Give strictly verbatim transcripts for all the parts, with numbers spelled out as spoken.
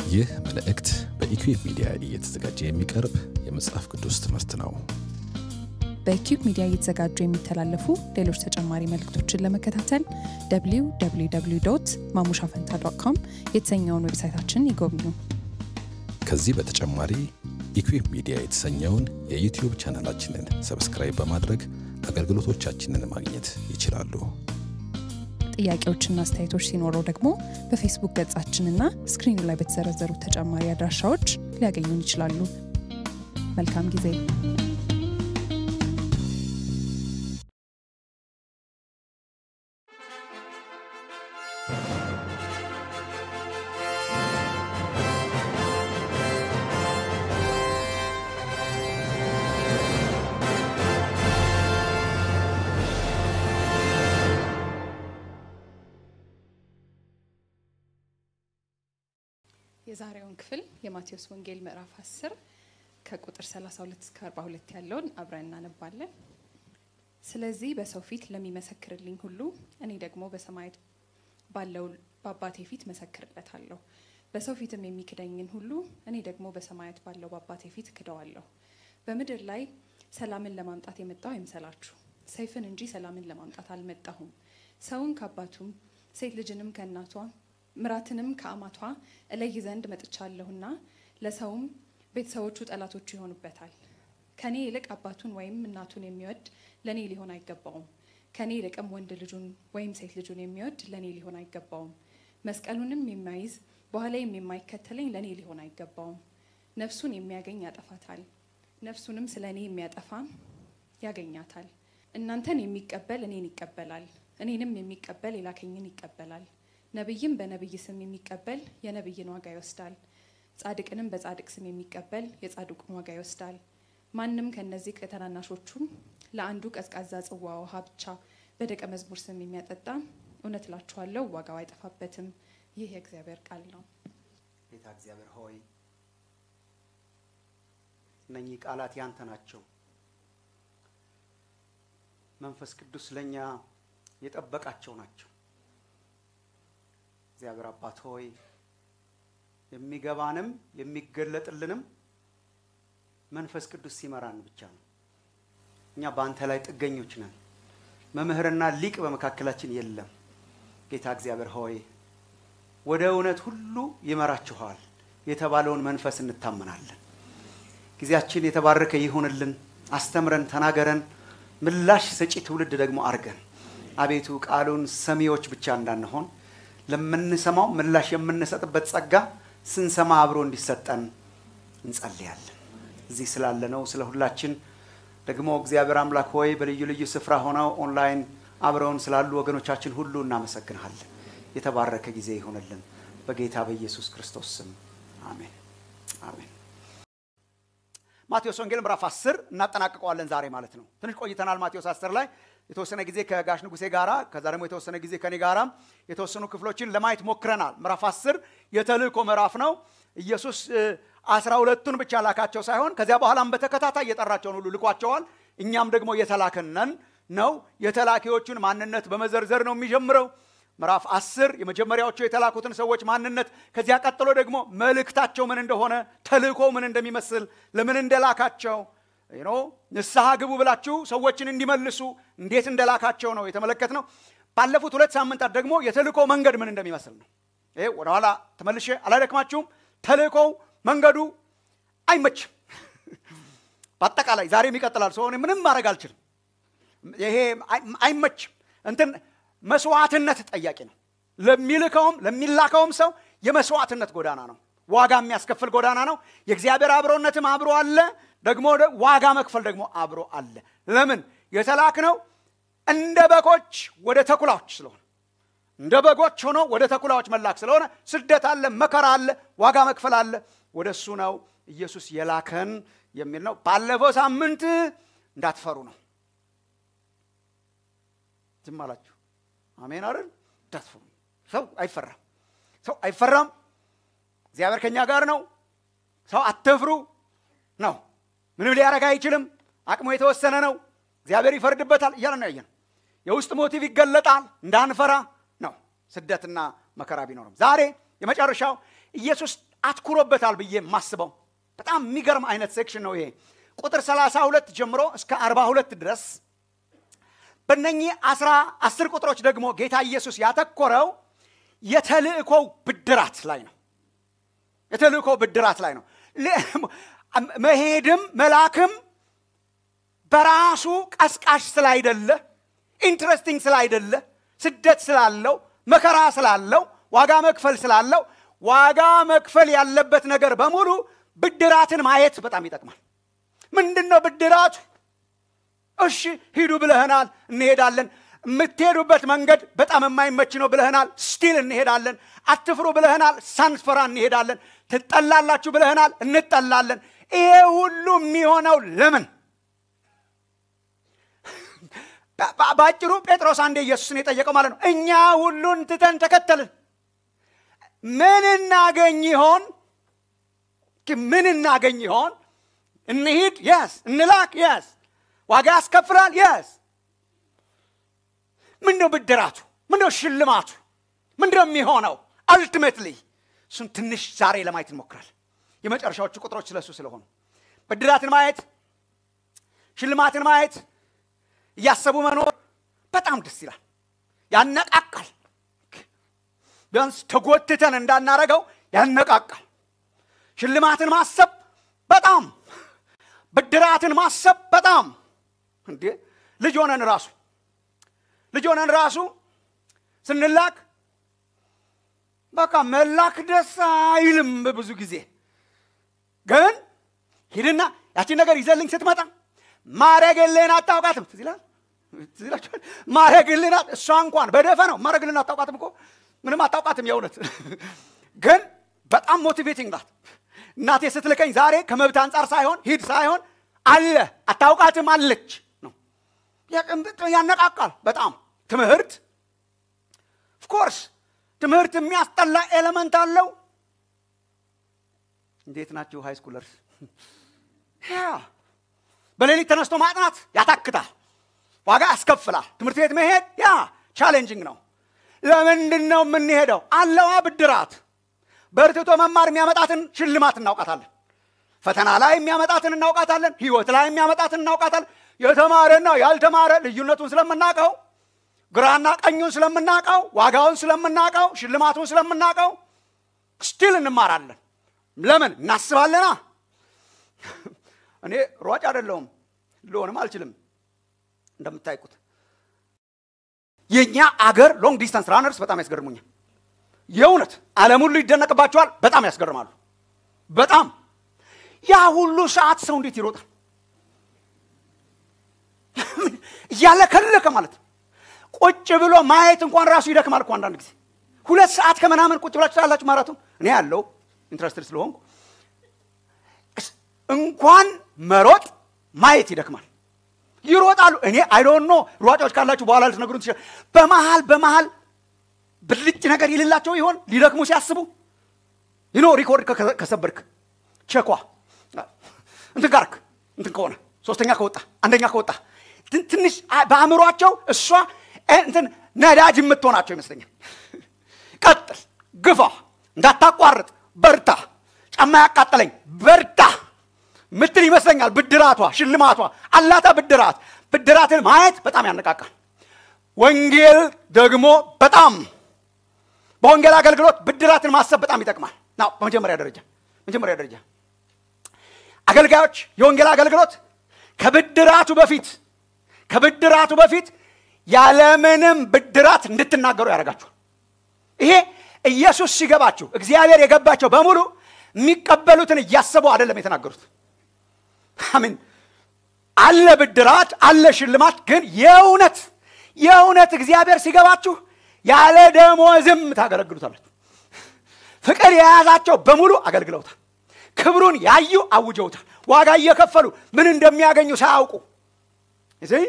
ይህ መልእክት በኢኩዌብ ሚዲያ እየተዘጋጀ የሚቀርብ የመጽሐፍ ቅዱስ ትምህርት ነው። በኢኩዌብ ሚዲያ እየተዘጋጁ የሚተላለፉ ሌሎች ተጨማሪ መልእክቶችን ለመከታተል ደብሊው ደብሊው ደብሊው ዶት ማሙሻፈንታ ዶት ኮም የተሰኘውን ዌብሳይታችንን ይጎብኙ። ከዚህ በተጨማሪ ኢኩዌብ ሚዲያ የተሰኘውን የዩቲዩብ ቻናላችንን ሰብስክራይብ በማድረግ አገልግሎቶቻችንን ማግኘት ይችላሉ። ጥያቄዎችና አስተያየቶች ሲኖረው ደግሞ በፌስቡክ ገጻችንና ስክሪኑ ላይ በተዘረዘሩት ተጨማሪ አድራሻዎች ሊያገኙን ይችላሉ። መልካም ጊዜ። የዛሬውን ክፍል የማቴዎስ ወንጌል ምዕራፍ አስር ከቁጥር ሰላሳ ሁለት እስከ አርባ ሁለት ያለውን አብረን እናነባለን። ስለዚህ በሰው ፊት ለሚመሰክርልኝ ሁሉ እኔ ደግሞ በሰማያት ባለው በአባቴ ፊት መሰክርለታለሁ። በሰው ፊትም የሚክደኝን ሁሉ እኔ ደግሞ በሰማያት ባለው በአባቴ ፊት ክደዋለሁ። በምድር ላይ ሰላምን ለማምጣት የመጣው አይምሰላችሁ፣ ሰይፍን እንጂ ሰላምን ለማምጣት አልመጣሁም። ሰውን ከአባቱም ሴት ልጅንም ከእናቷ ምራትንም ከአማቷ እለይ ዘንድ መጥቻለሁና ለሰውም ቤተሰቦቹ ጠላቶቹ ይሆኑበታል። ከኔ ይልቅ አባቱን ወይም እናቱን የሚወድ ለኔ ሊሆን አይገባውም። ከኔ ይልቅም ወንድ ልጁን ወይም ሴት ልጁን የሚወድ ለኔ ሊሆን አይገባውም። መስቀሉንም የማይዝ በኋላዬም የማይከተለኝ ለኔ ሊሆን አይገባውም። ነፍሱን የሚያገኝ ያጠፋታል፣ ነፍሱንም ስለኔ የሚያጠፋ ያገኛታል። እናንተን የሚቀበል እኔን ይቀበላል፣ እኔንም የሚቀበል የላከኝን ይቀበላል። ነብይም በነብይ ስም የሚቀበል የነብይን ዋጋ ይወስዳል፣ ጻድቅንም በጻድቅ ስም የሚቀበል የጻድቁን ዋጋ ይወስዳል። ማንንም ከነዚህ ከተናናሾቹ ለአንዱ ቀዝቃዛ ጽዋ ውሃ ብቻ በደቀ መዝሙር ስም የሚያጠጣ እውነት እላችኋለሁ ዋጋው አይጠፋበትም። ይህ የእግዚአብሔር ቃል ነው። ጌታ እግዚአብሔር ሆይ እነኚህ ቃላት ያንተ ናቸው። መንፈስ ቅዱስ ለኛ የጠበቃቸው ናቸው። እግዚአብሔር አባት ሆይ የሚገባንም የሚገለጥልንም መንፈስ ቅዱስ ሲመራን ብቻ ነው። እኛ በአንተ ላይ ጥገኞች ነን። መምህርና ሊቅ በመካከላችን የለም። ጌታ እግዚአብሔር ሆይ ወደ እውነት ሁሉ ይመራችኋል የተባለውን መንፈስ እንታመናለን። ጊዜያችን የተባረከ ይሁንልን። አስተምረን፣ ተናገረን፣ ምላሽ ሰጪ ትውልድ ደግሞ አርገን። አቤቱ ቃሉን ሰሚዎች ብቻ እንዳንሆን ለምንሰማው ምላሽ የምንሰጥበት ጸጋ ስንሰማ አብሮ እንዲሰጠን እንጸልያለን። እዚህ ስላለነው ስለ ሁላችን ደግሞ እግዚአብሔር አምላክ ሆይ በልዩ ልዩ ስፍራ ሆነው ኦንላይን አብረውን ስላሉ ወገኖቻችን ሁሉ እናመሰግናለን። የተባረከ ጊዜ ይሁንልን በጌታ በኢየሱስ ክርስቶስ ስም አሜን አሜን። ማቴዎስ ወንጌል ምዕራፍ አስር እናጠናቅቀዋለን ዛሬ ማለት ነው። ትንሽ ቆይተናል ማቴዎስ አስር ላይ የተወሰነ ጊዜ ከጋሽ ንጉሴ ጋራ ከዛ ደግሞ የተወሰነ ጊዜ ከኔ ጋራ የተወሰኑ ክፍሎችን ለማየት ሞክረናል። ምዕራፍ አስር የተልእኮ ምዕራፍ ነው። ኢየሱስ አስራ ሁለቱን ብቻ ላካቸው ሳይሆን ከዚያ በኋላም በተከታታይ የጠራቸውን ሁሉ ልኳቸዋል። እኛም ደግሞ የተላከነን ነው። የተላኪዎቹን ማንነት በመዘርዘር ነው የሚጀምረው። ምዕራፍ አስር የመጀመሪያዎቹ የተላኩትን ሰዎች ማንነት፣ ከዚያ ቀጥሎ ደግሞ መልእክታቸው ምን እንደሆነ፣ ተልእኮ ምን እንደሚመስል፣ ለምን እንደላካቸው you know ንስሐ ግቡ ብላችሁ ሰዎችን እንዲመልሱ እንዴት እንደላካቸው ነው የተመለከትነው። ባለፉት ሁለት ሳምንታት ደግሞ የተልእኮ መንገድ ምን እንደሚመስል ነው። እህ ወደ ኋላ ተመልሼ አላደክማችሁም። ተልእኮው መንገዱ አይመችም። በአጠቃላይ ዛሬም ይቀጥላል። ሰው ምንም ማድረግ አልችልም። ይሄ አይመችም። እንትን መስዋዕትነት ጠያቂ ነው። ለሚልከውም ለሚላከውም ሰው የመስዋዕትነት ጎዳና ነው። ዋጋ የሚያስከፍል ጎዳና ነው። የእግዚአብሔር አብሮነትም አብሮ አለ፣ ደግሞ ዋጋ መክፈል ደግሞ አብሮ አለ። ለምን የተላክነው እንደ በጎች ወደ ተኩላዎች ስለሆነ፣ እንደ በጎች ሆኖ ወደ ተኩላዎች መላክ ስለሆነ ስደት አለ፣ መከራ አለ፣ ዋጋ መክፈል አለ። ወደሱ ነው ኢየሱስ የላከን የሚል ነው። ባለፈው ሳምንት እንዳትፈሩ ነው። ዝም አላችሁ። አሜን አይደል? እንዳትፈሩ። ሰው አይፈራም። ሰው አይፈራም። እግዚአብሔር ከኛ ጋር ነው። ሰው አትፍሩ ነው። ምንም ሊያረጋ አይችልም። አቅሙ የተወሰነ ነው። እግዚአብሔር ይፈርድበታል እያልን ነው ያየነው። የውስጥ ሞቲቭ ይገለጣል እንዳንፈራ ነው። ስደትና መከራ ቢኖርም ዛሬ የመጨረሻው ኢየሱስ አትኩሮበታል ብዬ ማስበው በጣም የሚገርም አይነት ሴክሽን ነው ይሄ ቁጥር ሰላሳ ሁለት ጀምሮ እስከ አርባ ሁለት ድረስ በእነኚህ አስራ አስር ቁጥሮች ደግሞ ጌታ ኢየሱስ ያተኮረው የተልእኮው ብድራት ላይ ነው የተልእኮው ብድራት ላይ ነው መሄድም መላክም በራሱ ቀስቃሽ ስላይደለ ኢንትረስቲንግ ስላይደለ ስደት ስላለው መከራ ስላለው ዋጋ መክፈል ስላለው ዋጋ መክፈል ያለበት ነገር በሙሉ ብድራትን ማየት በጣም ይጠቅማል ምንድነው ብድራቱ እሺ ሂዱ ብለህናል እንሄዳለን የምትሄዱበት መንገድ በጣም የማይመች ነው ብለህናል ስቲል እንሄዳለን አትፍሩ ብለህናል ሳንፈራ እንሄዳለን ትጠላላችሁ ብለህናል እንጠላለን ይሄ ሁሉ የሚሆነው ለምን ባጭሩ ጴጥሮስ አንዴ ኢየሱስን የጠየቀው ማለት ነው እኛ ሁሉን ትተን ተከተልን ምን እናገኝ ይሆን ምን እናገኝ ይሆን እንሂድ yes እንላክ yes ዋጋ ያስከፍላል yes ምንድነው ብድራቱ ምንድነው ሽልማቱ ምንድነው የሚሆነው ultimately እሱን ትንሽ ዛሬ ለማየት እንሞክራለን የመጨረሻዎቹ ቁጥሮች ስለሱ ስለሆኑ ብድራትን ማየት ሽልማትን ማየት ያሰቡ መኖር በጣም ደስ ይላል ያነቃቃል ቢያንስ ተጎትተን እንዳናረገው ያነቃቃል ሽልማትን ማሰብ በጣም ብድራትን ማሰብ በጣም እንዴ ልጅ ሆነን ራሱ ልጅ ሆነን ራሱ ስንላክ በቃ መላክ ደስ አይልም ብዙ ጊዜ ግን ሄድና ያቺ ነገር ይዘልኝ ስትመጣ ማረግልን አታውቃትም ትዝላል ትዝላችኋል ማረግልን እሷ እንኳን በደፈነው ማረግልን አታውቃትም እኮ ምንም አታውቃትም የእውነት ግን በጣም ሞቲቬቲንግ ናት እናቴ ስትልከኝ ዛሬ ከመብት አንፃር ሳይሆን ሂድ ሳይሆን አለ አታውቃትም አለች ነው ያነቃቃል በጣም ትምህርት of course ትምህርት የሚያስጠላ ኤሌመንት አለው እንዴት ናችሁ ሃይ ስኩለርስ ያ በሌሊት ተነስቶ ማጥናት ያታክታል ዋጋ ያስከፍላል ትምህርት ቤት መሄድ ያ ቻሌንጂንግ ነው ለምንድነው የምንሄደው አለዋ ብድራት በርትቶ መማር የሚያመጣትን ሽልማት እናውቃታለን ፈተና ላይ የሚያመጣትን እናውቃታለን ህይወት ላይ የሚያመጣትን እናውቃታለን የተማረና ያልተማረ ልዩነቱን ስለምናቀው ግራና ቀኙን ስለምናቀው ዋጋውን ስለምናቀው ሽልማቱን ስለምናቀው ስቲል እንማራለን ለምን እናስባለና እኔ ሯጭ አይደለሁም ልሆንም አልችልም እንደምታይቁት የኛ አገር ሎንግ ዲስታንስ ራነርስ በጣም ያስገርሙኛል የእውነት ዓለም ሁሉ ይደነቅባቸዋል በጣም ያስገርማሉ በጣም ያ ሁሉ ሰዓት ሰው እንዴት ይሮጣል ያለከለከ ማለት ቁጭ ብሎ ማየት እንኳን ራሱ ይደክማል እኮ አንዳንድ ጊዜ ሁለት ሰዓት ከመናምን ቁጭ ብላችሁ ታላላችሁ ማራቶን እኔ ያለው ኢንትረስትድ ስለሆንኩ እንኳን መሮጥ ማየት ይደክማል ይሮጣሉ እኔ አይ ዶንት ኖ ሯጮች ካላችሁ በኋላ ልትነግሩን ትችላላችሁ በመሃል በመሃል ብልጭ ነገር ይልላቸው ይሆን ሊደክሙ ሲያስቡ ይኖ ሪኮርድ ከሰበርክ ቸኳ እንትን ጋርክ እንትን ከሆነ ሶስተኛ ከወጣ አንደኛ ከወጣ ትንሽ በአእምሮአቸው እሷ እንትን ነዳጅ የምትሆናቸው ይመስለኛል ቀጥል ግፋ እንዳታቋርጥ በርታ ጫማ ያቃጠለኝ በርታ ምትል ይመስለኛል ብድራቷ ሽልማቷ አላታ ብድራት ብድራትን ማየት በጣም ያነቃቃል ወንጌል ደግሞ በጣም በወንጌል አገልግሎት ብድራትን ማሰብ በጣም ይጠቅማል ነው በመጀመሪያ ደረጃ መጀመሪያ ደረጃ አገልጋዮች የወንጌል አገልግሎት ከብድራቱ በፊት ከብድራቱ በፊት ያለምንም ብድራት እንድትናገሩ ያረጋችሁ ይሄ ኢየሱስ ሲገባችሁ እግዚአብሔር የገባቸው በሙሉ የሚቀበሉትን ያሰቡ አይደለም የተናገሩት አሜን አለ ብድራት አለ ሽልማት ግን የእውነት የእውነት እግዚአብሔር ሲገባችሁ ያለ ደሞዝም ታገለግሉታላችሁ ፍቅር የያዛቸው በሙሉ አገልግለውታል ክብሩን ያዩ አውጀውታል ዋጋ እየከፈሉ ምን እንደሚያገኙ ሳያውቁ እዚህ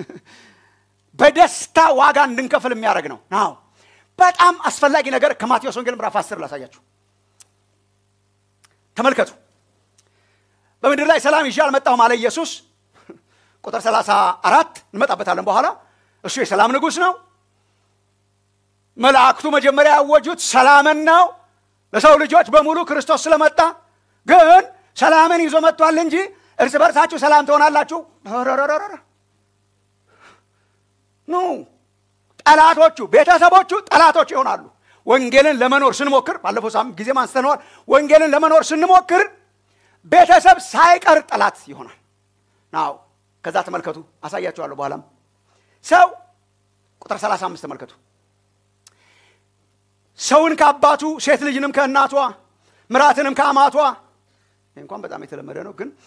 በደስታ ዋጋ እንድንከፍል የሚያደርግ ነው ናው በጣም አስፈላጊ ነገር ከማቴዎስ ወንጌል ምዕራፍ አስር ላሳያችሁ ተመልከቱ በመድር ላይ ሰላም ይሻል መጣው ማለት ኢየሱስ ቁጥር ሰላሳ አራት እንመጣበታለን በኋላ እሱ የሰላም ንጉስ ነው መላእክቱ መጀመሪያ ያወጁት ሰላምን ነው ለሰው ልጆች በሙሉ ክርስቶስ ስለመጣ ግን ሰላምን ይዞ መጥቷል እንጂ እርስ በርሳችሁ ሰላም ትሆናላችሁ ኖ ጠላቶቹ ቤተሰቦቹ ጠላቶች ይሆናሉ ወንጌልን ለመኖር ስንሞክር ባለፈው ሳምንት ጊዜ ማንስተነዋል ወንጌልን ለመኖር ስንሞክር ቤተሰብ ሳይቀር ጠላት ይሆናል ናው ከዛ ተመልከቱ አሳያችኋለሁ በኋላም ሰው ቁጥር ሰላሳ አምስት ተመልከቱ ሰውን ከአባቱ ሴት ልጅንም ከእናቷ ምራትንም ከአማቷ እንኳን በጣም የተለመደ ነው ግን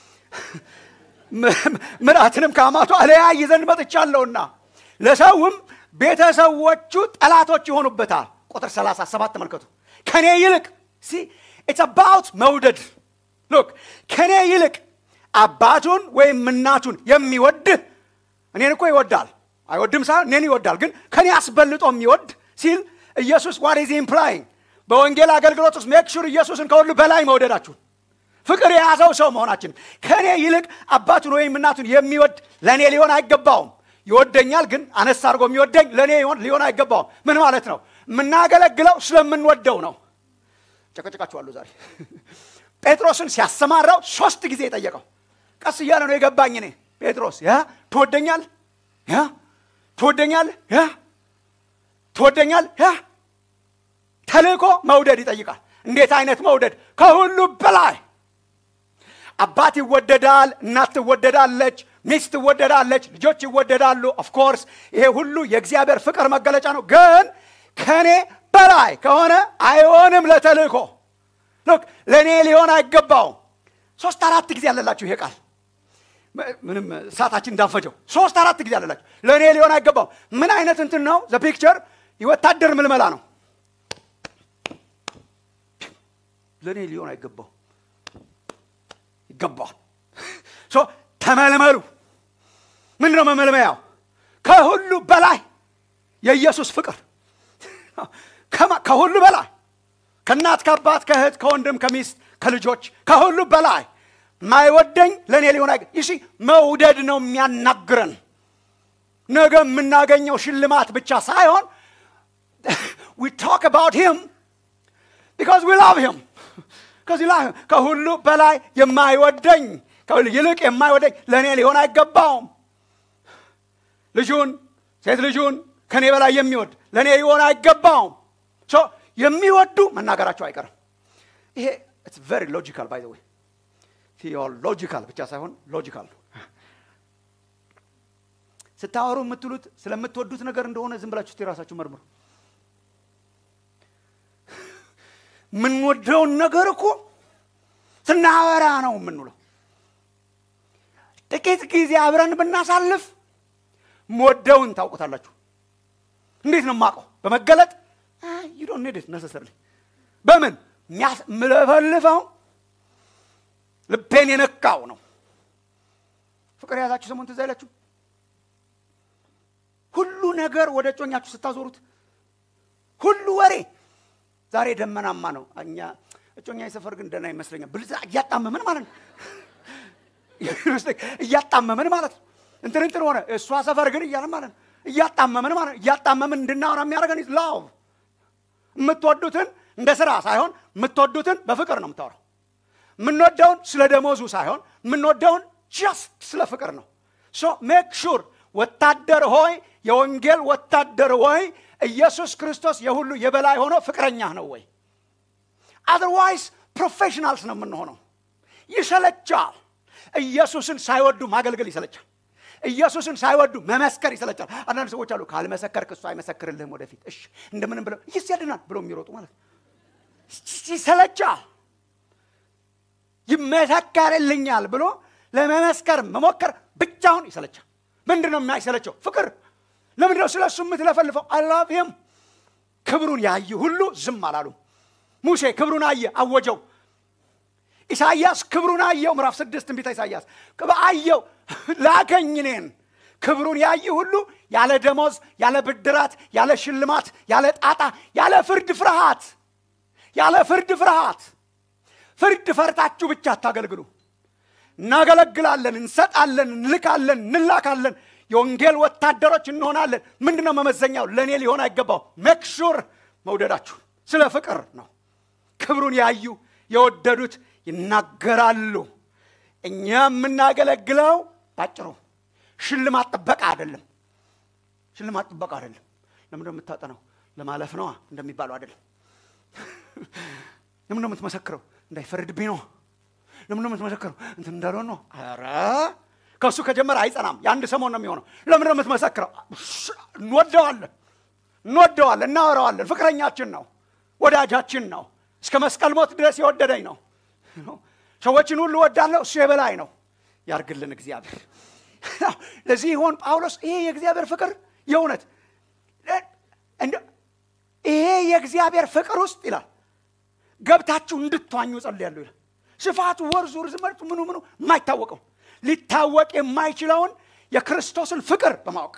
ምራትንም ከአማቷ ለያይ ዘንድ መጥቻለሁና ለሰውም ቤተሰቦቹ ጠላቶች ይሆኑበታል ቁጥር ሰላሳ ሰባት ተመልከቱ ከኔ ይልቅ see it's about መውደድ look ከኔ ይልቅ አባቱን ወይም እናቱን የሚወድ እኔን እኮ ይወዳል አይወድም ሳይሆን እኔን ይወዳል ግን ከኔ አስበልጦ የሚወድ ሲል ኢየሱስ what is he implying በወንጌል አገልግሎት ውስጥ make sure ኢየሱስን ከሁሉ በላይ መውደዳችሁ ፍቅር የያዘው ሰው መሆናችን ከኔ ይልቅ አባቱን ወይም እናቱን የሚወድ ለኔ ሊሆን አይገባውም ይወደኛል ግን አነስ አድርጎ የሚወደኝ ለኔ ሊሆን አይገባውም ምን ማለት ነው ምናገለግለው ስለምንወደው ነው ጨቀጨቃችኋለሁ ዛሬ ጴጥሮስን ሲያሰማራው ሶስት ጊዜ ጠየቀው ቀስ እያለ ነው የገባኝ እኔ ጴጥሮስ ያ ትወደኛል ያ ትወደኛል ያ ትወደኛል ያ ተልእኮ መውደድ ይጠይቃል እንዴት አይነት መውደድ ከሁሉ በላይ አባት ይወደዳል እናት ትወደዳለች ሚስት ትወደዳለች ልጆች ይወደዳሉ ኦፍ ኮርስ ይሄ ሁሉ የእግዚአብሔር ፍቅር መገለጫ ነው ግን ከኔ በላይ ከሆነ አይሆንም ለተልእኮ look ለኔ ሊሆን አይገባው ሶስት አራት ጊዜ አለላችሁ ይሄ ቃል ምንም ሰዓታችን እንዳፈጀው ሶስት አራት ጊዜ አለላችሁ ለኔ ሊሆን አይገባው ምን አይነት እንትን ነው the picture ይወታደር ምልመላ ነው ለኔ ሊሆን አይገባው ይገባል ሶ ተመልመሉ ምንድነው መመልመያው ከሁሉ በላይ የኢየሱስ ፍቅር ከሁሉ በላይ ከናት ከአባት ከእህት ከወንድም ከሚስት ከልጆች ከሁሉ በላይ ማይወደኝ ለኔ ሊሆን አይገ ይሲ መውደድ ነው የሚያናግረን ነገ የምናገኘው ሽልማት ብቻ ሳይሆን we talk about him because we love him because we love him ከሁሉ በላይ የማይወደኝ ከሁሉ ይልቅ የማይወደኝ ለኔ ሊሆን አይገባውም ልጁን ሴት ልጁን ከኔ በላይ የሚወድ ለኔ ሊሆን አይገባውም so የሚወዱ መናገራቸው አይቀርም ይሄ it's very logical by the way theological ብቻ ሳይሆን logical ስታወሩ የምትሉት ስለምትወዱት ነገር እንደሆነ ዝም ብላችሁ ትራሳችሁ መርምሩ ምን ወደው ነገር እኮ ስናወራ ነው የምንውለው ጥቂት ጊዜ አብረን ብናሳልፍ ሞደውን ታውቁታላችሁ እንዴት ነው ማቀው በመገለጥ you don't need it necessarily በምን ምለፈልፈው ልቤን የነካው ነው ፍቅር ያዛችሁ ሰሞን ተዛይላችሁ ሁሉ ነገር ወደ ጮኛችሁ ስታዞሩት ሁሉ ወሬ ዛሬ ደመናማ ነው እኛ እጮኛ ይሰፈር ግን ደና ይመስለኛል ብልዛ ያጣመመን ማለት ነው ያጣመመን ማለት እንትን እንትን ሆነ እሷ ሰፈር ግን ይያለ ማለት ያጣመመን ማለት ያጣመመን እንድናወራ የሚያደርገን love የምትወዱትን እንደ ስራ ሳይሆን የምትወዱትን በፍቅር ነው የምታወራው ምንወደውን ስለ ደሞዙ ሳይሆን ምንወደውን just ስለ ፍቅር ነው so make sure ወታደር ሆይ የወንጌል ወታደር ሆይ ኢየሱስ ክርስቶስ የሁሉ የበላይ ሆኖ ፍቅረኛ ነው ወይ otherwise professionals ነው የምንሆነው ይሰለቻል ኢየሱስን ሳይወዱ ማገልገል ይሰለቻል ኢየሱስን ሳይወዱ መመስከር ይሰለቻል አንዳንድ ሰዎች አሉ ካልመሰከርክ እሱ አይመሰክርልህም ወደፊት እሺ እንደምንም ብለው ይሰደናል ብሎ የሚሮጡ ማለት ይሰለቻል ይመሰከርልኛል ብሎ ለመመስከር መሞከር ብቻውን ይሰለቻል ምንድነው የሚያይሰለቸው ፍቅር ለምንድነው ስለሱ የምትለፈልፈው I love him ክብሩን ያየ ሁሉ ዝም አላሉ ሙሴ ክብሩን አየ አወጀው ኢሳይያስ ክብሩን አየው ምዕራፍ ስድስት ትንቢተ ኢሳይያስ አየው ላከኝኔን ክብሩን ያየ ሁሉ ያለ ደሞዝ ያለ ብድራት ያለ ሽልማት ያለ ጣጣ ያለ ፍርድ ፍርሃት ያለ ፍርድ ፍርሃት ፍርድ ፈርታችሁ ብቻ ታገልግሉ እናገለግላለን እንሰጣለን እንልካለን እንላካለን የወንጌል ወታደሮች እንሆናለን ምንድነው መመዘኛው ለኔ ሊሆን አይገባው make sure መውደዳችሁ ስለ ፍቅር ነው ክብሩን ያዩ የወደዱት ይናገራሉ። እኛ የምናገለግለው ባጭሩ ሽልማት ጥበቃ አይደለም። ሽልማት ጥበቃ አይደለም። ለምን ነው የምታጠናው? ለማለፍ ነው እንደሚባለው አይደለም። ለምን ነው የምትመሰክረው? እንዳይፈርድብኝ ነው። ለምን ነው የምትመሰክረው? እንትን እንዳልሆነ ነው። ኧረ ከሱ ከጀመረ አይጸናም። የአንድ ሰሞን ነው የሚሆነው። ለምን ነው የምትመሰክረው? እንወደዋለን እንወደዋለን እናወራዋለን። ፍቅረኛችን ነው፣ ወዳጃችን ነው። እስከ መስቀል ሞት ድረስ የወደደኝ ነው። ሰዎችን ሁሉ ወዳለሁ፣ እሱ የበላይ ነው። ያርግልን እግዚአብሔር። ለዚህ ይሆን ጳውሎስ ይሄ የእግዚአብሔር ፍቅር የእውነት ይሄ የእግዚአብሔር ፍቅር ውስጥ ይላል ገብታችሁ እንድትዋኙ ጸልያለሁ ይላል። ስፋቱ ወርዙ ርዝመቱ ምኑ ምኑ የማይታወቀው ሊታወቅ የማይችለውን የክርስቶስን ፍቅር በማወቅ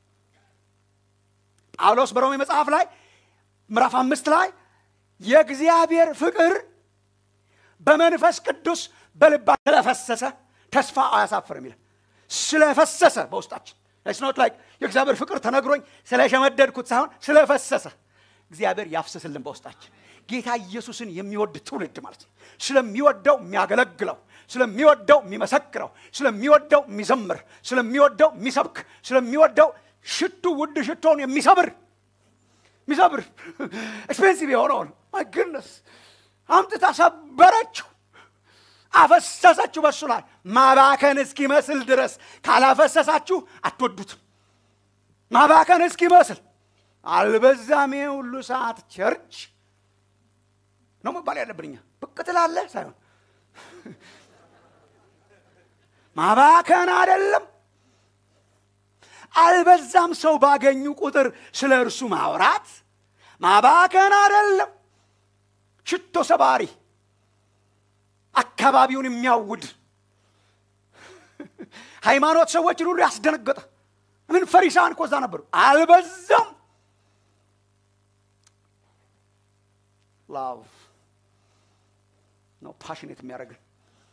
ጳውሎስ በሮሜ መጽሐፍ ላይ ምዕራፍ አምስት ላይ የእግዚአብሔር ፍቅር በመንፈስ ቅዱስ በልባችን ስለፈሰሰ ተስፋ አያሳፍርም ይላል። ስለፈሰሰ በውስጣችን it's not like የእግዚአብሔር ፍቅር ተነግሮኝ ስለሸመደድኩት ሳይሆን ስለፈሰሰ እግዚአብሔር ያፍስስልን በውስጣችን። ጌታ ኢየሱስን የሚወድ ትውልድ ማለት ነው። ስለሚወደው የሚያገለግለው፣ ስለሚወደው የሚመሰክረው፣ ስለሚወደው የሚዘምር፣ ስለሚወደው የሚሰብክ፣ ስለሚወደው ሽቱ ውድ ሽቶን የሚሰብር የሚሰብር ኤክስፔንሲቭ የሆነውን my goodness አምጥታ ሰበረችው፣ አፈሰሰችው በሱ ላይ ማባከን እስኪመስል ድረስ። ካላፈሰሳችሁ አትወዱትም። ማባከን እስኪመስል አልበዛም ሁሉ ሰዓት ቸርች ነው መባል ያለብንኛ። ብቅ ትላለህ ሳይሆን ማባከን አይደለም። አልበዛም ሰው ባገኙ ቁጥር ስለ እርሱ ማውራት ማባከን አይደለም። ሽቶ ሰባሪ አካባቢውን የሚያውድ ሃይማኖት ሰዎችን ሁሉ ያስደነገጠ ምን ፈሪሳውያን እኮ እዛ ነበሩ። አልበዛም። ላቭ ነው ፓሽኔት የሚያደርገን።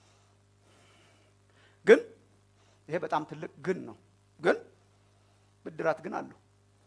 ግን ይሄ በጣም ትልቅ ግን ነው። ግን ብድራት ግን አለው።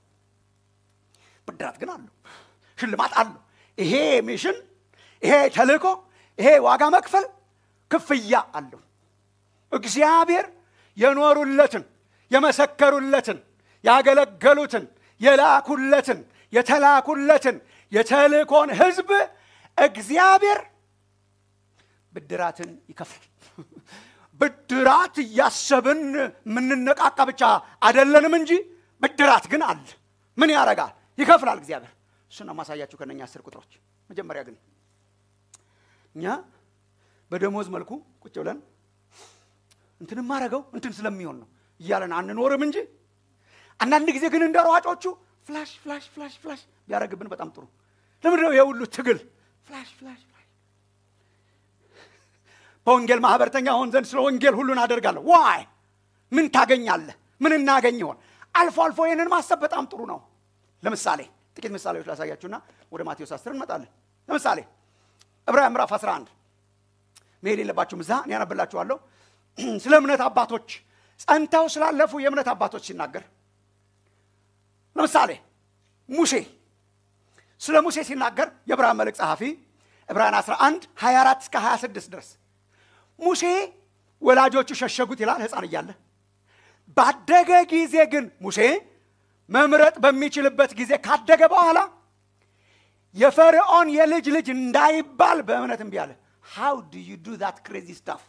ብድራት ግን አለው። ሽልማት አለው። ይሄ ሚሽን፣ ይሄ ተልእኮ፣ ይሄ ዋጋ መክፈል ክፍያ አለው። እግዚአብሔር የኖሩለትን፣ የመሰከሩለትን፣ ያገለገሉትን፣ የላኩለትን፣ የተላኩለትን የተልእኮን ህዝብ እግዚአብሔር ብድራትን ይከፍላል። ብድራት ያሰብን ምንነቃቃ ብቻ አይደለንም እንጂ ብድራት ግን አለ። ምን ያረጋል? ይከፍላል እግዚአብሔር። እሱን ማሳያችሁ ከነኛ አስር ቁጥሮች። መጀመሪያ ግን እኛ በደሞዝ መልኩ ቁጭ ብለን እንትን ማረጋው እንትን ስለሚሆን ነው እያለን አንኖርም እንጂ አንዳንድ ጊዜ ግን እንደሯጮቹ ፍላሽ ፍላሽ ፍላሽ ፍላሽ ቢያረግብን በጣም ጥሩ። ለምን ነው የሁሉ ትግል ፍላሽ ፍላሽ ፍላሽ? በወንጌል ማህበርተኛ ሆን ዘንድ ስለ ወንጌል ሁሉን አደርጋለሁ። ዋይ ምን ታገኛለህ? ምን እናገኝ ይሆን? አልፎ አልፎ ይሄንን ማሰብ በጣም ጥሩ ነው። ለምሳሌ ጥቂት ምሳሌዎች ላሳያችሁና ወደ ማቴዎስ አስር እንመጣለን። ለምሳሌ ዕብራውያን ምዕራፍ አስራ አንድ መሄድ የለባችሁም እዛ እኔ አነብላችኋለሁ። ስለ እምነት አባቶች ጸንተው ስላለፉ የእምነት አባቶች ሲናገር ለምሳሌ ሙሴ ስለ ሙሴ ሲናገር የዕብራውያን መልእክት ጸሐፊ ዕብራውያን አስራ አንድ ሀያ አራት እስከ ሀያ ስድስት ድረስ ሙሴ ወላጆቹ ሸሸጉት ይላል ሕፃን እያለ። ባደገ ጊዜ ግን ሙሴ መምረጥ በሚችልበት ጊዜ ካደገ በኋላ የፈርዖን የልጅ ልጅ እንዳይባል በእምነት እምቢ አለ። how do you do that crazy stuff?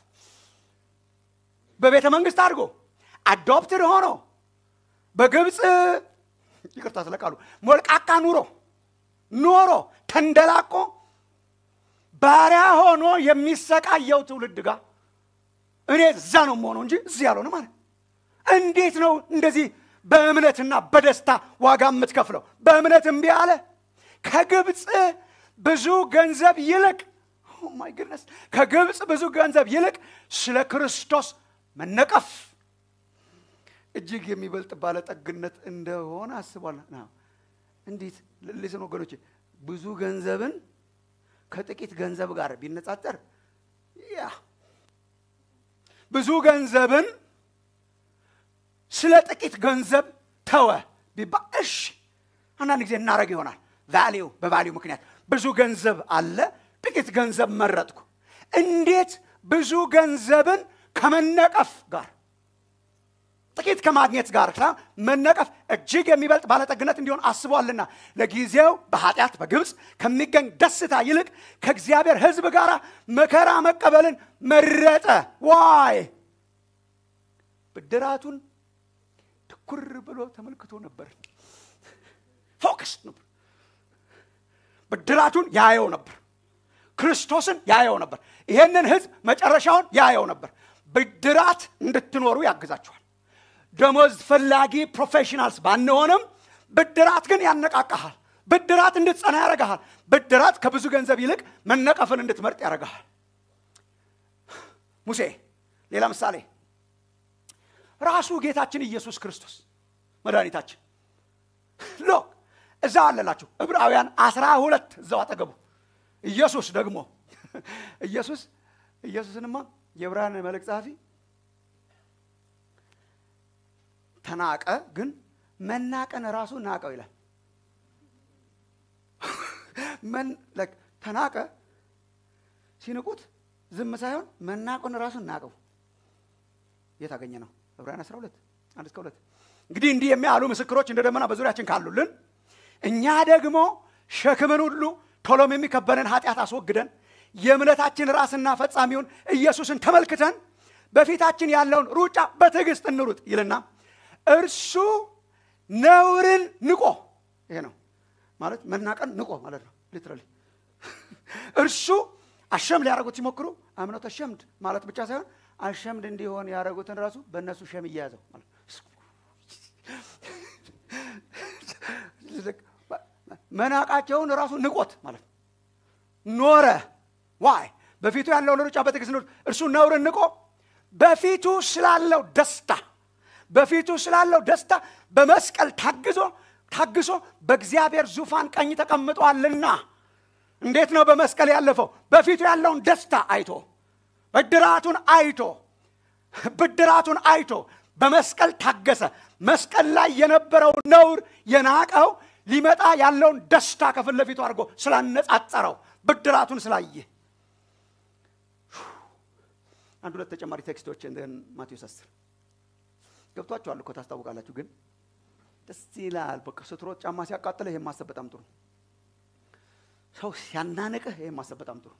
በቤተ መንግስት አድርጎ አዶፕትድ ሆኖ በግብጽ ይቅርታ ስለቃሉ ሞልቃቃ ኑሮ ኖሮ ተንደላቆ ባሪያ ሆኖ የሚሰቃየው ትውልድ ጋር እኔ እዛ ነው የምሆነው እንጂ እዚህ ያልሆነ ማለት እንዴት ነው እንደዚህ በእምነትና በደስታ ዋጋ የምትከፍለው? በእምነት እምቢ አለ። ከግብጽ ብዙ ገንዘብ ይልቅ ኦ ማይ ጉድነስ ከግብጽ ብዙ ገንዘብ ይልቅ ስለ ክርስቶስ መነቀፍ እጅግ የሚበልጥ ባለጠግነት እንደሆነ አስቧል። ነው እንዴት ለሊሰን ወገኖች ብዙ ገንዘብን ከጥቂት ገንዘብ ጋር ቢነጻጸር ያ ብዙ ገንዘብን ስለ ጥቂት ገንዘብ ተወ ቢባሽ አንዳንድ ጊዜ እናረግ ይሆናል። ቫልዩ በቫልዩ ምክንያት ብዙ ገንዘብ አለ ጥቂት ገንዘብ መረጥኩ። እንዴት ብዙ ገንዘብን ከመነቀፍ ጋር ጥቂት ከማግኘት ጋር መነቀፍ እጅግ የሚበልጥ ባለጠግነት እንዲሆን አስቧልና ለጊዜው በኃጢአት በግብጽ ከሚገኝ ደስታ ይልቅ ከእግዚአብሔር ሕዝብ ጋር መከራ መቀበልን መረጠ። ዋይ ብድራቱን ትኩር ብሎ ተመልክቶ ነበር። ፎከስ ነበር። ብድራቱን ያየው ነበር። ክርስቶስን ያየው ነበር። ይሄንን ሕዝብ መጨረሻውን ያየው ነበር። ብድራት እንድትኖሩ ያግዛችኋል። ደሞዝ ፈላጊ ፕሮፌሽናልስ ባንሆንም ብድራት ግን ያነቃቃሃል። ብድራት እንድትጸና ያረጋሃል። ብድራት ከብዙ ገንዘብ ይልቅ መነቀፍን እንድትመርጥ ያረጋሃል። ሙሴ ሌላ ምሳሌ ራሱ ጌታችን ኢየሱስ ክርስቶስ መድኃኒታችን ሎክ እዛ አለላችሁ ዕብራውያን አስራ ሁለት እዛው አጠገቡ ኢየሱስ ደግሞ ኢየሱስ ኢየሱስንማ የዕብራውያን መልእክት ጸሐፊ ተናቀ ግን መናቀን ራሱ ናቀው ይላል። ምን ለክ ተናቀ ሲንቁት ዝም ሳይሆን መናቀን ራሱ ናቀው። የታገኘ ነው ዕብራውያን አስራ ሁለት አንድ እስከ ሁለት። እንግዲህ እንዲህ የሚያሉ ምስክሮች እንደ ደመና በዙሪያችን ካሉልን እኛ ደግሞ ሸክምን ሁሉ ቶሎም የሚከበንን ኃጢአት አስወግደን የእምነታችን ራስና ፈጻሚውን ኢየሱስን ተመልክተን በፊታችን ያለውን ሩጫ በትዕግስት እንሩጥ ይልና እርሱ ነውርን ንቆ ይሄ ነው ማለት መናቀን ንቆ ማለት ነው ሊትራሊ እርሱ አሸም ሊያረጉት ሲሞክሩ አምነው ተሸምድ ማለት ብቻ ሳይሆን አሸምድ እንዲሆን ያረጉትን ራሱ በእነሱ ሸም ይያዘው ማለት መናቃቸውን ራሱ ንቆት ማለት ኖረ። ዋይ በፊቱ ያለውን ሩጫ በትዕግስት እንሩጥ እርሱ ነውርን ንቆ በፊቱ ስላለው ደስታ በፊቱ ስላለው ደስታ በመስቀል ታግዞ ታግሶ በእግዚአብሔር ዙፋን ቀኝ ተቀምጧልና። እንዴት ነው በመስቀል ያለፈው? በፊቱ ያለውን ደስታ አይቶ ብድራቱን አይቶ ብድራቱን አይቶ በመስቀል ታገሰ። መስቀል ላይ የነበረው ነውር የናቀው ሊመጣ ያለውን ደስታ ከፊት ለፊቱ አድርጎ ስላነጻጸረው ብድራቱን ስላየ። አንድ ሁለት ተጨማሪ ቴክስቶች እንደን ማቴዎስ አስር ገብቷችኋል እኮ ታስታውቃላችሁ። ግን ደስ ይላል። በቃ ስትሮጥ ጫማ ሲያቃጥልህ ይሄን ማሰብ በጣም ጥሩ። ሰው ሲያናነቅህ ይሄን ማሰብ በጣም ጥሩ።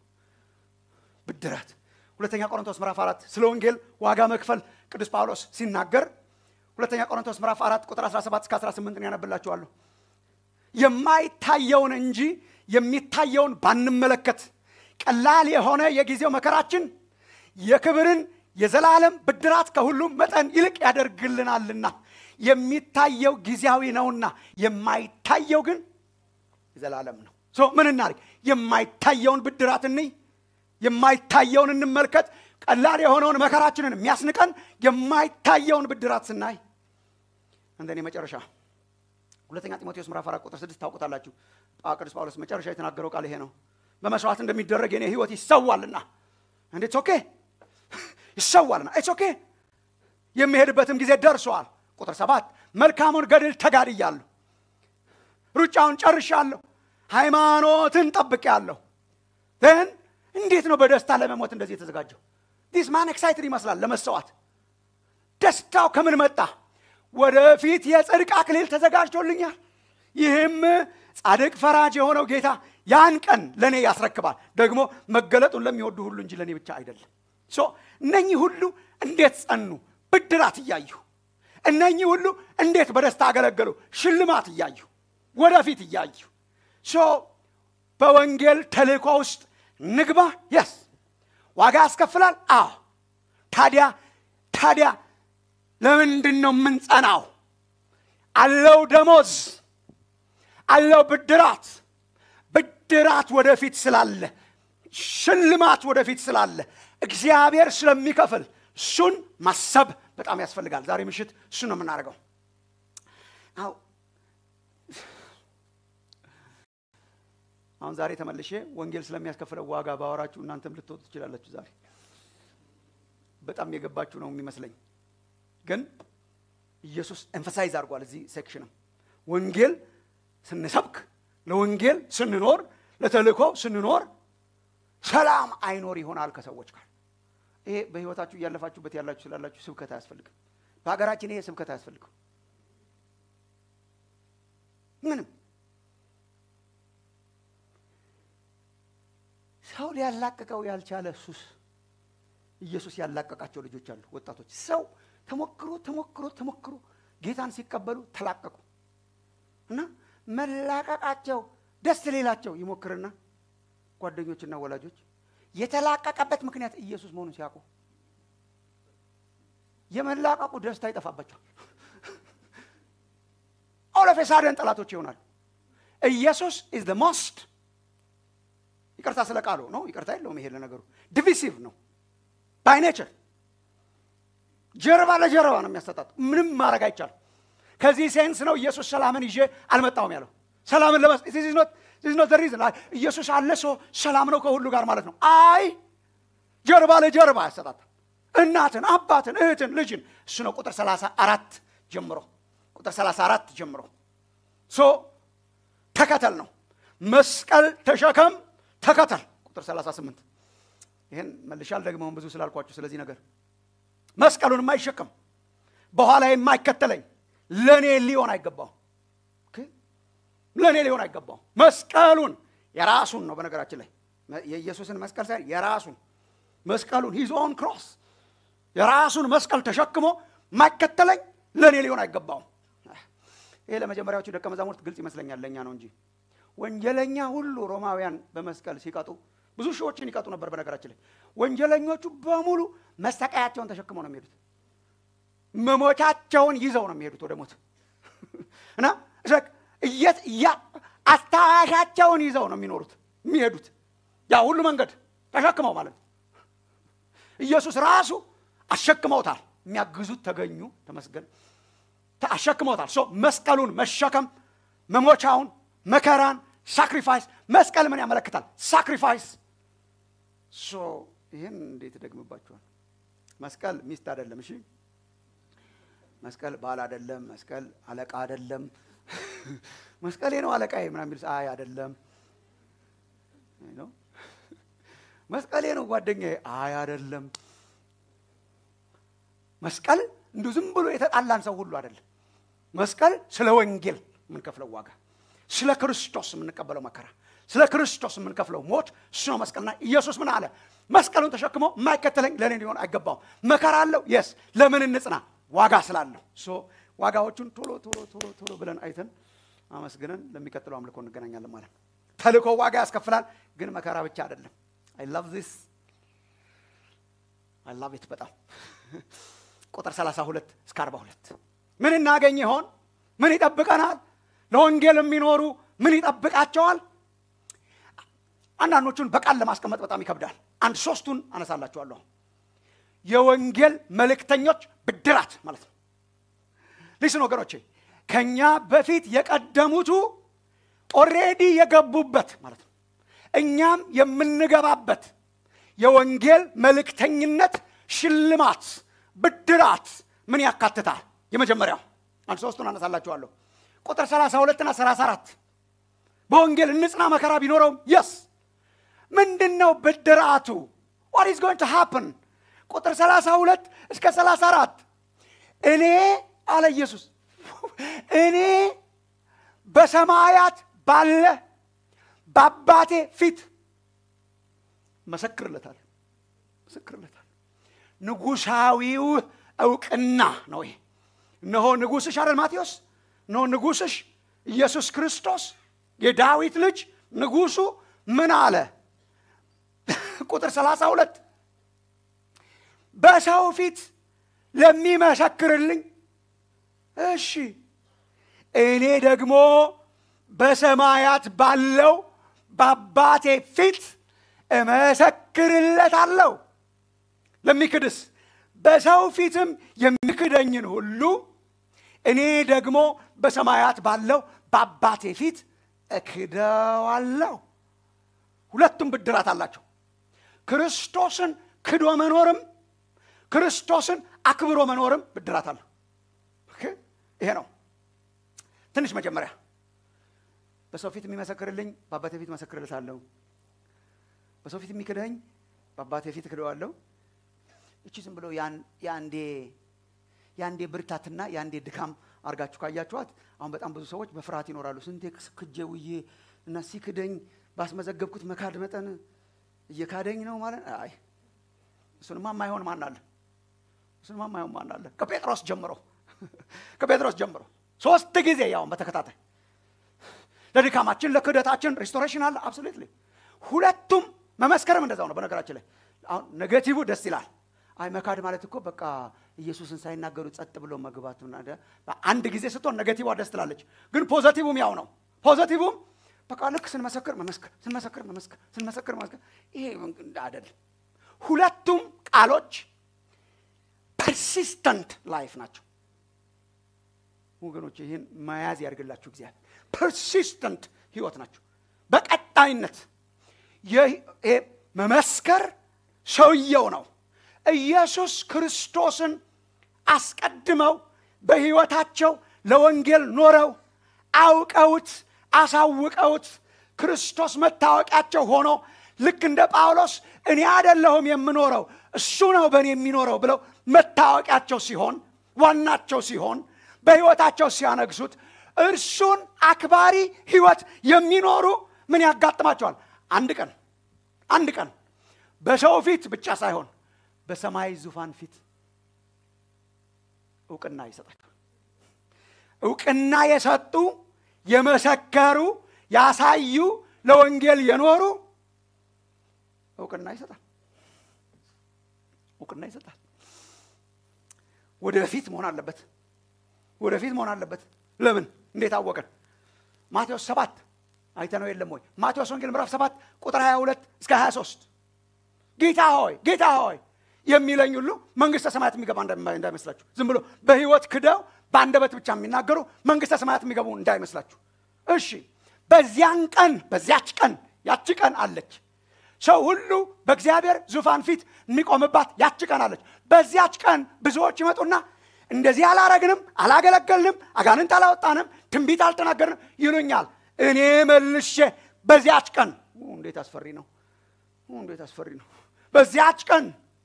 ብድራት ሁለተኛ ቆሮንቶስ ምዕራፍ አራት ስለ ወንጌል ዋጋ መክፈል ቅዱስ ጳውሎስ ሲናገር ሁለተኛ ቆሮንቶስ ምዕራፍ አራት ቁጥር አስራ ሰባት እስከ አስራ ስምንት ነው ያነብላችኋለሁ። የማይታየውን እንጂ የሚታየውን ባንመለከት ቀላል የሆነ የጊዜው መከራችን የክብርን የዘላለም ብድራት ከሁሉም መጠን ይልቅ ያደርግልናልና። የሚታየው ጊዜያዊ ነውና የማይታየው ግን ዘላለም ነው። ሶ ምን እናድርግ? የማይታየውን ብድራት እንይ፣ የማይታየውን እንመልከት። ቀላል የሆነውን መከራችንን የሚያስንቀን የማይታየውን ብድራት ስናይ እንደኔ መጨረሻ ሁለተኛ ጢሞቴዎስ ምዕራፍ አራት ቁጥር ስድስት ታውቁታላችሁ። ቅዱስ ጳውሎስ መጨረሻ የተናገረው ቃል ይሄ ነው። በመስዋዕት እንደሚደረግ የኔ ህይወት ይሰዋልና and it's okay ይሰዋልና it's okay የሚሄድበትም ጊዜ ደርሷል። ቁጥር ሰባት መልካሙን ገድል ተጋድያለሁ፣ ሩጫውን ጨርሻለሁ፣ ሃይማኖትን ጠብቄያለሁ። then እንዴት ነው በደስታ ለመሞት እንደዚህ የተዘጋጀው? this man excited ይመስላል ለመስዋዕት። ደስታው ከምን መጣ? ወደፊት የጽድቅ አክሊል ተዘጋጅቶልኛል። ይህም ጻድቅ ፈራጅ የሆነው ጌታ ያን ቀን ለኔ ያስረክባል። ደግሞ መገለጡን ለሚወዱ ሁሉ እንጂ ለኔ ብቻ አይደለም። ሶ እነኚህ ሁሉ እንዴት ጸኑ? ብድራት እያዩ። እነኚህ ሁሉ እንዴት በደስታ አገለገሉ? ሽልማት እያዩ፣ ወደፊት እያዩ። ሶ በወንጌል ተልእኮ ውስጥ ንግባ። yes ዋጋ ያስከፍላል። አዎ ታዲያ ታዲያ ለምንድን ነው የምንጸናው? አለው ደሞዝ፣ አለው ብድራት። ብድራት ወደፊት ስላለ፣ ሽልማት ወደፊት ስላለ፣ እግዚአብሔር ስለሚከፍል እሱን ማሰብ በጣም ያስፈልጋል። ዛሬ ምሽት እሱ ነው የምናደርገው። አው አሁን ዛሬ ተመልሼ ወንጌል ስለሚያስከፍለው ዋጋ ባወራችሁ እናንተም ልትወጡ ትችላላችሁ። ዛሬ በጣም የገባችሁ ነው የሚመስለኝ። ግን ኢየሱስ ኤምፋሳይዝ አድርጓል እዚህ ሴክሽን። ወንጌል ስንሰብክ፣ ለወንጌል ስንኖር፣ ለተልእኮ ስንኖር ሰላም አይኖር ይሆናል ከሰዎች ጋር። ይሄ በህይወታችሁ ያለፋችሁበት ያላችሁ ስላላችሁ ስብከት አያስፈልግም። በአገራችን ይሄ ስብከት አያስፈልግም። ምንም ሰው ሊያላቀቀው ያልቻለ ሱስ ኢየሱስ ያላቀቃቸው ልጆች አሉ፣ ወጣቶች። ሰው ተሞክሮ ተሞክሮ ተሞክሮ ጌታን ሲቀበሉ ተላቀቁ እና መላቀቃቸው ደስ ሊላቸው ይሞክርና ጓደኞችና ወላጆች የተላቀቀበት ምክንያት ኢየሱስ መሆኑን ሲያውቁ የመላቀቁ ደስታ ይጠፋባቸዋል። ኦለፈሳደን ጠላቶች ይሆናል። ኢየሱስ is the most ይቅርታ ስለቃሉ ነው፣ ይቅርታ የለውም ይሄ ለነገሩ ዲቪሲቭ ነው by nature። ጀርባ ለጀርባ ነው የሚያስተጣጥ፣ ምንም ማድረግ አይቻልም። ከዚህ ሴንስ ነው ኢየሱስ ሰላምን ይዤ አልመጣሁም ያለው። ሰላምን ለማስ this is not this is not the reason ኢየሱስ አለ ሰው ሰላም ነው ከሁሉ ጋር ማለት ነው። አይ ጀርባ ለጀርባ ያስተጣጥ፣ እናትን አባትን እህትን ልጅን። እሱ ነው ቁጥር ሰላሳ አራት ጀምሮ ቁጥር ሰላሳ አራት ጀምሮ ሶ ተከተል ነው። መስቀል ተሸከም ተከተል ቁጥር ሰላሳ ስምንት። ይሄን መልሻል ደግሞ ብዙ ስላልኳችሁ ስለዚህ ነገር መስቀሉን የማይሸከም በኋላ የማይከተለኝ ለኔ ሊሆን አይገባው። ኦኬ ለኔ ሊሆን አይገባው። መስቀሉን የራሱን ነው በነገራችን ላይ የኢየሱስን መስቀል ሳይሆን የራሱን መስቀሉን his own cross የራሱን መስቀል ተሸክሞ ማይከተለኝ ለኔ ሊሆን አይገባው። ይሄ ለመጀመሪያዎቹ ደቀ መዛሙርት ግልጽ ይመስለኛል፣ ለኛ ነው እንጂ ወንጀለኛ ሁሉ ሮማውያን በመስቀል ሲቀጡ ብዙ ሺዎችን ይቀጡ ነበር። በነገራችን ላይ ወንጀለኞቹ በሙሉ መሰቃያቸውን ተሸክመው ነው የሚሄዱት፣ መሞቻቸውን ይዘው ነው የሚሄዱት ወደ ሞት እና እሸክ እየት ያ አስታዋሻቸውን ይዘው ነው የሚኖሩት የሚሄዱት። ያ ሁሉ መንገድ ተሸክመው ማለት ነው። ኢየሱስ ራሱ አሸክመውታል። የሚያግዙት ተገኙ፣ ተመስገን። አሸክመውታል። ሶ መስቀሉን መሸከም መሞቻውን መከራን ሳክሪፋይስ። መስቀል ምን ያመለክታል? ሳክሪፋይስ። ሶ ይሄን እንዴት ደግምባችኋል? መስቀል ሚስት አይደለም። እሺ መስቀል ባል አይደለም። መስቀል አለቃ አይደለም። መስቀሌ ነው አለቃዬ ምናምን ቢልስ አይ አይደለም ነው። መስቀሌ ነው ጓደኛዬ አይ አይደለም። መስቀል እንዱ ዝም ብሎ የተጣላን ሰው ሁሉ አይደለም። መስቀል ስለ ወንጌል ምን ከፍለው ዋጋ፣ ስለ ክርስቶስ ምን እንቀበለው መከራ፣ ስለ ክርስቶስ ምን ከፍለው ሞት እሱ ነው መስቀልና ኢየሱስ ምን አለ? መስቀሉን ተሸክሞ ማይከተለኝ ለኔ ሊሆን አይገባው። መከራ አለው yes፣ ለምን እንጽና? ዋጋ ስላለው። ሶ ዋጋዎቹን ቶሎ ቶሎ ቶሎ ቶሎ ብለን አይተን አመስግነን ለሚከተለው አምልኮ እንገናኛለን ማለት ነው። ተልኮ ዋጋ ያስከፍላል፣ ግን መከራ ብቻ አይደለም። I love this I love it በጣም ቁጥር ሰላሳ ሁለት እስከ አርባ ሁለት ምን እናገኝ ይሆን? ምን ይጠብቀናል? ለወንጌል የሚኖሩ ምን ይጠብቃቸዋል? አንዳንዶቹን በቃል ለማስቀመጥ በጣም ይከብዳል። አንድ ሶስቱን አነሳላችኋለሁ። የወንጌል መልእክተኞች ብድራት ማለት ነው። ሊስን ወገኖቼ፣ ከኛ በፊት የቀደሙቱ ኦሬዲ የገቡበት ማለት ነው። እኛም የምንገባበት የወንጌል መልእክተኝነት ሽልማት ብድራት ምን ያካትታል? የመጀመሪያው አንድ ሶስቱን አነሳላችኋለሁ። ቁጥር ሰላሳ ሁለት እና ሰላሳ አራት በወንጌል እንጽና መከራ ቢኖረው yes ምንድነው ብድራቱ? what is going to happen? ቁጥር ሰላሳ ሁለት እስከ ሰላሳ አራት እኔ አለ ኢየሱስ እኔ በሰማያት ባለ በአባቴ ፊት መሰክርለታል መሰክርለታል። ንጉሳዊው እውቅና ነው ይሄ። እነሆ ንጉስሽ አይደል ማቴዎስ? ነው ንጉስሽ ኢየሱስ ክርስቶስ የዳዊት ልጅ ንጉሱ ምን አለ? ቁጥር ሰላሳ ሁለት በሰው ፊት ለሚመሰክርልኝ እሺ እኔ ደግሞ በሰማያት ባለው በአባቴ ፊት እመሰክርለታለሁ። ለሚክድስ በሰው ፊትም የሚክደኝን ሁሉ እኔ ደግሞ በሰማያት ባለው በአባቴ ፊት እክደዋለሁ። ሁለቱም ብድራት አላቸው። ክርስቶስን ክዶ መኖርም ክርስቶስን አክብሮ መኖርም ብድራት አለ። ኦኬ ይሄ ነው። ትንሽ መጀመሪያ በሰው ፊት የሚመሰክርልኝ በአባቴ ፊት መሰክርለታለሁ። በሰው ፊት የሚክደኝ በአባቴ ፊት ክደዋለሁ። እቺ ዝም ብሎ ያን ያንዴ ያንዴ ብርታትና ያንዴ ድካም አርጋችሁ ካያችኋት አሁን በጣም ብዙ ሰዎች በፍርሃት ይኖራሉ። ስንቴ ክጀውዬ እና ሲክደኝ ባስመዘገብኩት መካድ መጠን እየካደኝ ነው ማለት አይ እሱንማ ማይሆን ማን አለ? እሱንማ ማይሆን ማን አለ? ከጴጥሮስ ጀምሮ ከጴጥሮስ ጀምሮ ሶስት ጊዜ ያው በተከታታይ ለድካማችን ለክደታችን ሪስቶሬሽን አለ። አብሶሉትሊ ሁለቱም መመስከርም እንደዛው ነው። በነገራችን ላይ አሁን ኔጌቲቭ ደስ ይላል። አይ መካድ ማለት እኮ በቃ ኢየሱስን ሳይናገሩ ጸጥ ብሎ መግባቱና አንድ ጊዜ ስትሆን ኔጌቲቭ ደስ ትላለች። ግን ፖዚቲቭም ያው ነው። ፖዚቲቭም በቃ ልክ ስንመሰክር መመስከር ስንመሰክር መመስከር ስንመሰክር መመስከር ይሄ አይደል። ሁለቱም ቃሎች ፐርሲስተንት ላይፍ ናቸው ወገኖች። ይሄን ማያዝ ያርግላችሁ እግዚአብሔር። ፐርሲስተንት ህይወት ናቸው በቀጣይነት። ይሄ መመስከር ሰውየው ነው። ኢየሱስ ክርስቶስን አስቀድመው በህይወታቸው ለወንጌል ኖረው አውቀውት አሳውቀውት ክርስቶስ መታወቂያቸው ሆኖ ልክ እንደ ጳውሎስ እኔ አይደለሁም የምኖረው እሱ ነው በእኔ የሚኖረው ብለው መታወቂያቸው ሲሆን ዋናቸው ሲሆን በህይወታቸው ሲያነግሱት እርሱን አክባሪ ህይወት የሚኖሩ ምን ያጋጥማቸዋል? አንድ ቀን አንድ ቀን በሰው ፊት ብቻ ሳይሆን በሰማይ ዙፋን ፊት እውቅና ይሰጣቸዋል። እውቅና የሰጡ የመሰከሩ ያሳዩ ለወንጌል የኖሩ እውቅና ይሰጣል እውቅና ይሰጣል። ወደፊት መሆን አለበት ወደፊት መሆን አለበት። ለምን? እንዴት አወቀን? ማቴዎስ ሰባት አይተነው የለም ወይ? ማቴዎስ ወንጌል ምዕራፍ ሰባት ቁጥር ሃያ ሁለት እስከ ሃያ ሶስት ጌታ ሆይ ጌታ ሆይ የሚለኝ ሁሉ መንግስተ ሰማያት የሚገባ እንዳይመስላችሁ። ዝም ብሎ በህይወት ክደው በአንደበት ብቻ የሚናገሩ መንግስተ ሰማያት የሚገቡ እንዳይመስላችሁ። እሺ በዚያን ቀን በዚያች ቀን ያቺ ቀን አለች። ሰው ሁሉ በእግዚአብሔር ዙፋን ፊት የሚቆምባት ያቺ ቀን አለች። በዚያች ቀን ብዙዎች ይመጡና እንደዚህ አላረግንም አላገለገልንም አጋንንት አላወጣንም ትንቢት አልተናገርንም ይሉኛል። እኔ መልሼ በዚያች ቀን እንዴት አስፈሪ ነው እንዴት አስፈሪ ነው በዚያች ቀን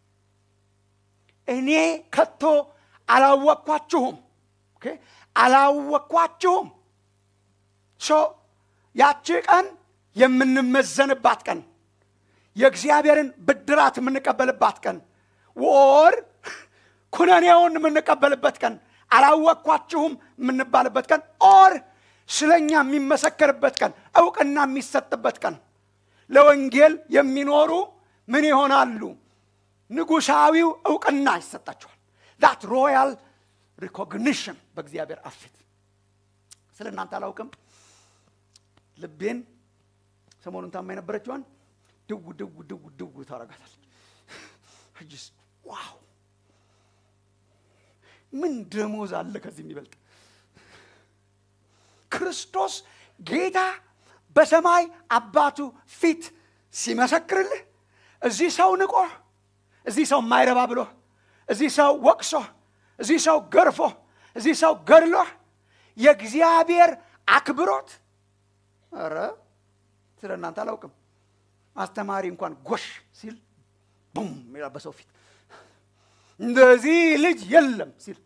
እኔ ከቶ አላወቅኳችሁም ኦኬ አላወቅኳችሁም። ሶ ያቺ ቀን የምንመዘንባት ቀን የእግዚአብሔርን ብድራት የምንቀበልባት ቀን ወር ኩነኔውን የምንቀበልበት ቀን አላወቅኳችሁም የምንባልበት ቀን ኦር ስለኛ የሚመሰከርበት ቀን እውቅና የሚሰጥበት ቀን ለወንጌል የሚኖሩ ምን ይሆናሉ? ንጉሳዊው እውቅና ይሰጣቸዋል። that royal recognition በእግዚአብሔር አፍት። ስለናንተ አላውቅም ልቤን ሰሞኑን ታማ የነበረችዋን ድው ድው ድው ድው ታረጋታለች። just wow ምን ደሞዝ አለ ከዚህ የሚበልጥ? ክርስቶስ ጌታ በሰማይ አባቱ ፊት ሲመሰክርልህ እዚህ ሰው ንቆ እዚህ ሰው ማይረባ ብሎ እዚህ ሰው ወቅሶ እዚህ ሰው ገርፎ እዚህ ሰው ገርሎ የእግዚአብሔር አክብሮት አረ ስለናንተ አላውቅም። አስተማሪ እንኳን ጎሽ ሲል ቡም ይላል በሰው ፊት። እንደዚህ ልጅ የለም ሲል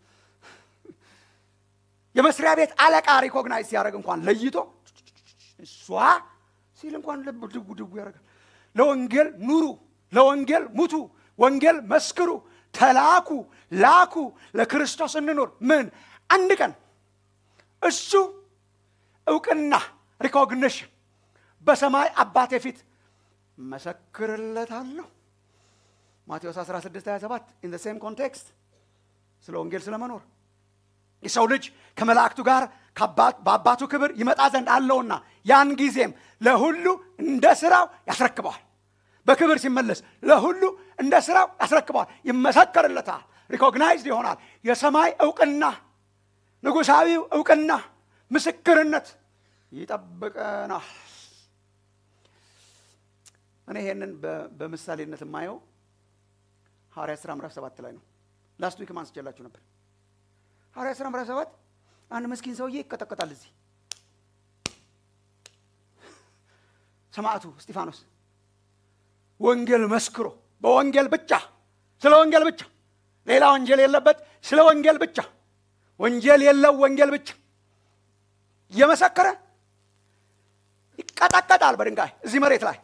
የመስሪያ ቤት አለቃ ሪኮግናይዝ ያደርግ እንኳን ለይቶ እሷ ሲል እንኳን ልብ ድጉ ድጉ ያደርጋል። ለወንጌል ኑሩ ለወንጌል ሙቱ ወንጌል መስክሩ ተላኩ ላኩ ለክርስቶስ እንኖር። ምን አንድ ቀን እሱ እውቅና ሪኮግኒሽን በሰማይ አባቴ ፊት መሰክርለታለሁ። ማቴዎስ አስራ ስድስት ሃያ ሰባት in the same context ስለ ወንጌል ስለመኖር የሰው ልጅ ከመላእክቱ ጋር በአባቱ ክብር ይመጣ ዘንድ አለውና ያን ጊዜም ለሁሉ እንደ ስራው ያስረክበዋል። በክብር ሲመለስ ለሁሉ እንደ ስራው ያስረክበዋል። ይመሰከርለታል። ሪኮግናይዝድ ይሆናል። የሰማይ እውቅና ንጉሳዊው እውቅና ምስክርነት ይጠብቀናል። እኔ ይሄንን በምሳሌነት ማየው ሐዋርያት ሥራ ምዕራፍ ሰባት ላይ ነው። ላስት ዊክ ማንስጀላችሁ ነበር። ሐዋርያት ሥራ ምዕራፍ ሰባት አንድ ምስኪን ሰውዬ ይቀጠቀጣል። እዚህ ሰማዕቱ እስጢፋኖስ ወንጌል መስክሮ በወንጌል ብቻ ስለ ወንጌል ብቻ ሌላ ወንጌል የለበት ስለ ወንጌል ብቻ ወንጌል የለው ወንጌል ብቻ የመሰከረ ይቀጣቀጣል በድንጋይ እዚህ መሬት ላይ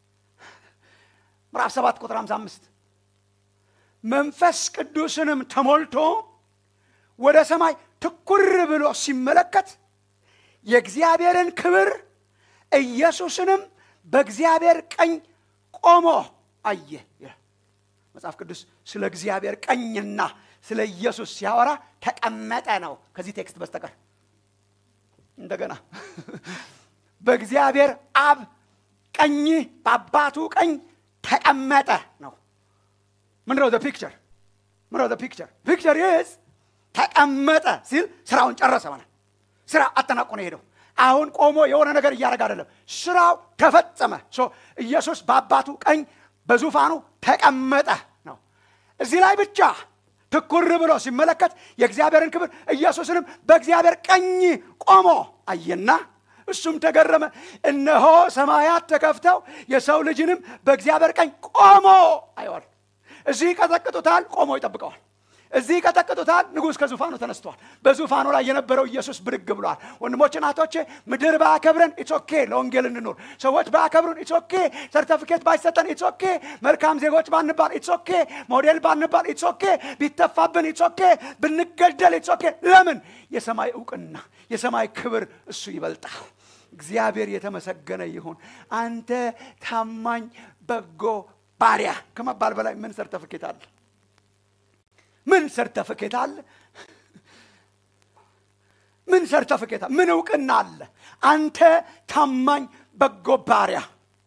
ምዕራፍ ሰባት ቁጥር ሃምሳ አምስት መንፈስ ቅዱስንም ተሞልቶ ወደ ሰማይ ትኩር ብሎ ሲመለከት የእግዚአብሔርን ክብር ኢየሱስንም በእግዚአብሔር ቀኝ ቆሞ አየ መጽሐፍ ቅዱስ ስለ እግዚአብሔር ቀኝና ስለ ኢየሱስ ሲያወራ ተቀመጠ ነው ከዚህ ቴክስት በስተቀር እንደገና በእግዚአብሔር አብ ቀኝ በአባቱ ቀኝ ተቀመጠ ነው ምንድነው the picture ምንድነው the picture picture is ተቀመጠ ሲል ስራውን ጨረሰ ማለት ስራ አጠናቆ ነው ሄደው አሁን ቆሞ የሆነ ነገር ያደርግ አይደለም ስራው ተፈጸመ ሶ ኢየሱስ በአባቱ ቀኝ በዙፋኑ ተቀመጠ ነው እዚህ ላይ ብቻ ትኩር ብሎ ሲመለከት የእግዚአብሔርን ክብር ኢየሱስንም በእግዚአብሔር ቀኝ ቆሞ አየና እሱም ተገረመ እነሆ ሰማያት ተከፍተው የሰው ልጅንም በእግዚአብሔር ቀኝ ቆሞ አይዋል እዚህ ቀጠቅጡታል ቆሞ ይጠብቀዋል እዚህ ቀጠቅጡታል ንጉስ ከዙፋኑ ተነስቷል በዙፋኑ ላይ የነበረው ኢየሱስ ብድግ ብሏል ወንድሞችና እህቶቼ ምድር ባከብረን ኢትስ ኦኬ ለወንጌል እንኖር ሰዎች ባከብሩን ኢትስ ኦኬ ሰርቲፊኬት ባይሰጠን ኢትስ ኦኬ መልካም ዜጎች ባንባል ኢትስ ኦኬ ሞዴል ባንባል ኢትስ ኦኬ ቢተፋብን ኢትስ ኦኬ ብንገደል ኢትስ ኦኬ ለምን የሰማይ ዕውቅና የሰማይ ክብር እሱ ይበልጣል እግዚአብሔር የተመሰገነ ይሁን አንተ ታማኝ በጎ ባሪያ ከመባል በላይ ምን ሰርቲፊኬት አለ ምን ሰርቲፊኬት አለ ምን ሰርቲፊኬት ምን ዕውቅና አለ አንተ ታማኝ በጎ ባሪያ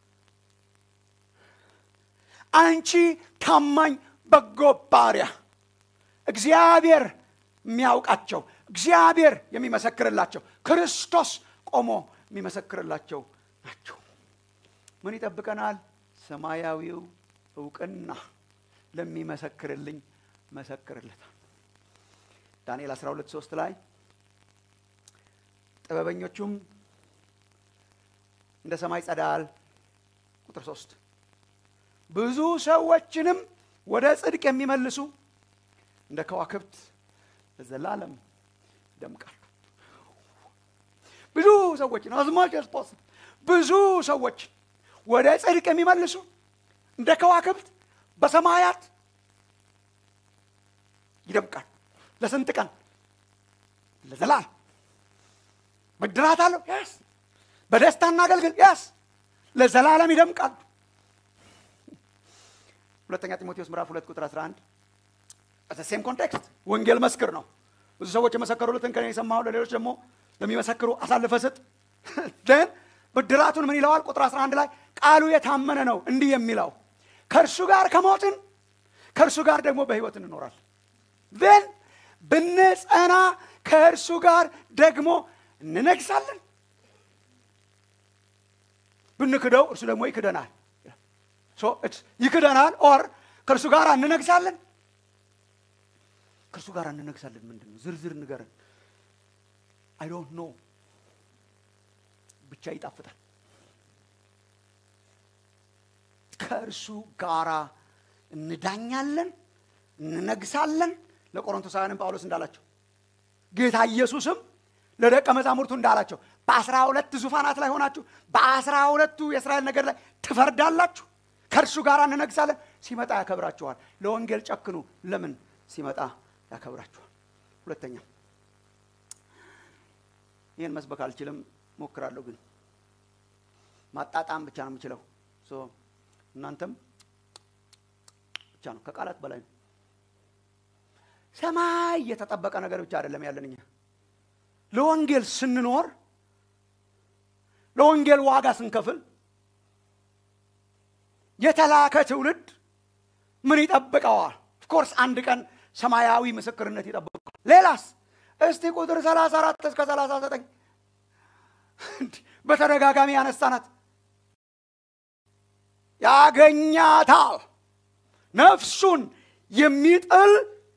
አንቺ ታማኝ በጎ ባሪያ እግዚአብሔር የሚያውቃቸው እግዚአብሔር የሚመሰክርላቸው ክርስቶስ ቆሞ የሚመሰክርላቸው ናቸው ምን ይጠብቀናል ሰማያዊው ዕውቅና ለሚመሰክርልኝ መሰክርለታል ዳንኤል አስራ ሁለት ሶስት ላይ ጥበበኞቹም እንደ ሰማይ ጸዳል ቁጥር ሶስት ብዙ ሰዎችንም ወደ ጽድቅ የሚመልሱ እንደ ከዋክብት ለዘላለም ይደምቃሉ ብዙ ሰዎች ነው አዝማች ያስፖስ ብዙ ሰዎች ወደ ጽድቅ የሚመልሱ እንደ ከዋክብት በሰማያት ይደምቃል ለስንት ቀን ለዘላለም በድራት አለው ያስ በደስታና አገልግል ያስ ለዘላለም ይደምቃል ሁለተኛ ጢሞቴዎስ ምዕራፍ ሁለት ቁጥር አስራ አንድ the same context ወንጌል መስክር ነው ብዙ ሰዎች የመሰከሩለትን ከኔ የሰማው ለሌሎች ደግሞ ለሚመሰክሩ አሳልፈ ስጥ then በድራቱን ምን ይላል ቁጥር አስራ አንድ ላይ ቃሉ የታመነ ነው እንዲህ የሚለው ከእርሱ ጋር ከሞትን ከእርሱ ጋር ደግሞ በህይወት እንኖራለን then ብንጸና ከእርሱ ጋር ደግሞ እንነግሳለን ብንክደው እርሱ ደግሞ ይክደናል so it's ይክደናል or ከእርሱ ጋር እንነግሳለን ከእርሱ ጋር እንነግሳለን ምንድነው ዝርዝር ንገረን I don't know ብቻ ይጣፍጣል ከእርሱ ጋር እንዳኛለን እንነግሳለን ለቆሮንቶሳውያን ጳውሎስ እንዳላቸው ጌታ ኢየሱስም ለደቀ መዛሙርቱ እንዳላቸው በአስራ ሁለት ዙፋናት ላይ ሆናችሁ በአስራ ሁለቱ የእስራኤል ነገር ላይ ትፈርዳላችሁ ከእርሱ ጋር እንነግሳለን ሲመጣ ያከብራችኋል ለወንጌል ጨክኑ ለምን ሲመጣ ያከብራችኋል ሁለተኛ ይሄን መስበክ አልችልም ሞክራለሁ ግን ማጣጣም ብቻ ነው የምችለው ሶ እናንተም ብቻ ነው ከቃላት በላይ ነው ሰማይ የተጠበቀ ነገር ብቻ አይደለም ያለንኛ ለወንጌል ስንኖር ለወንጌል ዋጋ ስንከፍል የተላከ ትውልድ ምን ይጠብቀዋል of course አንድ ቀን ሰማያዊ ምስክርነት ይጠብቀዋል ሌላስ እስቲ ቁጥር ሰላሳ አራት እስከ ሰላሳ ዘጠኝ በተደጋጋሚ ያነሳናት ያገኛታል ነፍሱን የሚጥል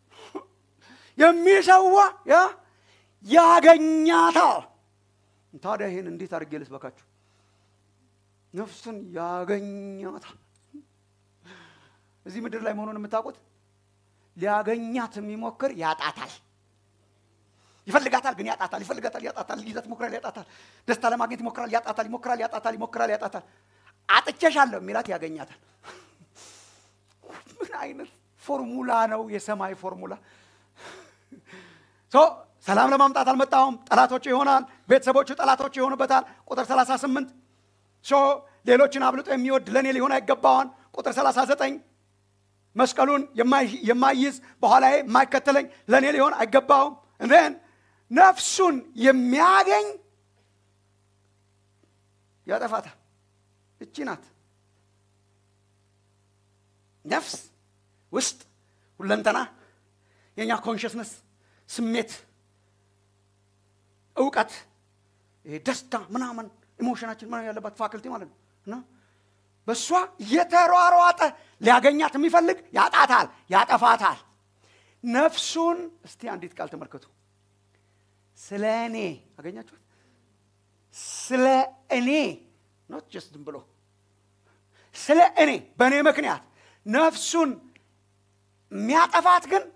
የሚሰዋ ያ ያገኛታል ታዲያ ይሄን እንዴት አድርጌ ልስበካችሁ ነፍሱን ያገኛታል እዚህ ምድር ላይ መሆኑን የምታውቁት ሊያገኛት የሚሞክር ያጣታል ይፈልጋታል ግን ያጣታል ይፈልጋታል ያጣታል ሊይዛት ይሞክራል ያጣታል ደስታ ለማግኘት ይሞክራል ያጣታል ይሞክራል ያጣታል ይሞክራል ያጣታል አጥቼሻለሁ የሚላት ያገኛታል ምን አይነት ፎርሙላ ነው የሰማይ ፎርሙላ ሶ ሰላም ለማምጣት አልመጣሁም ጠላቶቹ ይሆናል ቤተሰቦቹ ጠላቶቹ ይሆኑበታል ቁጥር ሰላሳ ስምንት ሶ ሌሎችን አብልጦ የሚወድ ለኔ ሊሆን አይገባዋን ቁጥር ሰላሳ ዘጠኝ መስቀሉን የማይይዝ በኋላዬ የማይከተለኝ ለኔ ሊሆን አይገባውም እንደን ነፍሱን የሚያገኝ ያጠፋታል እቺ ናት ነፍስ ውስጥ ሁለንተና የኛ ኮንሽስነስ ስሜት እውቀት ደስታ ምናምን ኢሞሽናችን ምን ያለበት ፋክልቲ ማለት ነው እና በሷ የተሯሯጠ ሊያገኛት የሚፈልግ ያጣታል ያጠፋታል ነፍሱን እስቲ አንዲት ቃል ተመልከቱ ስለኔ አገኛችሁት ስለኔ not just ዝም ብሎ ስለኔ በኔ ምክንያት ነፍሱን የሚያጠፋት ግን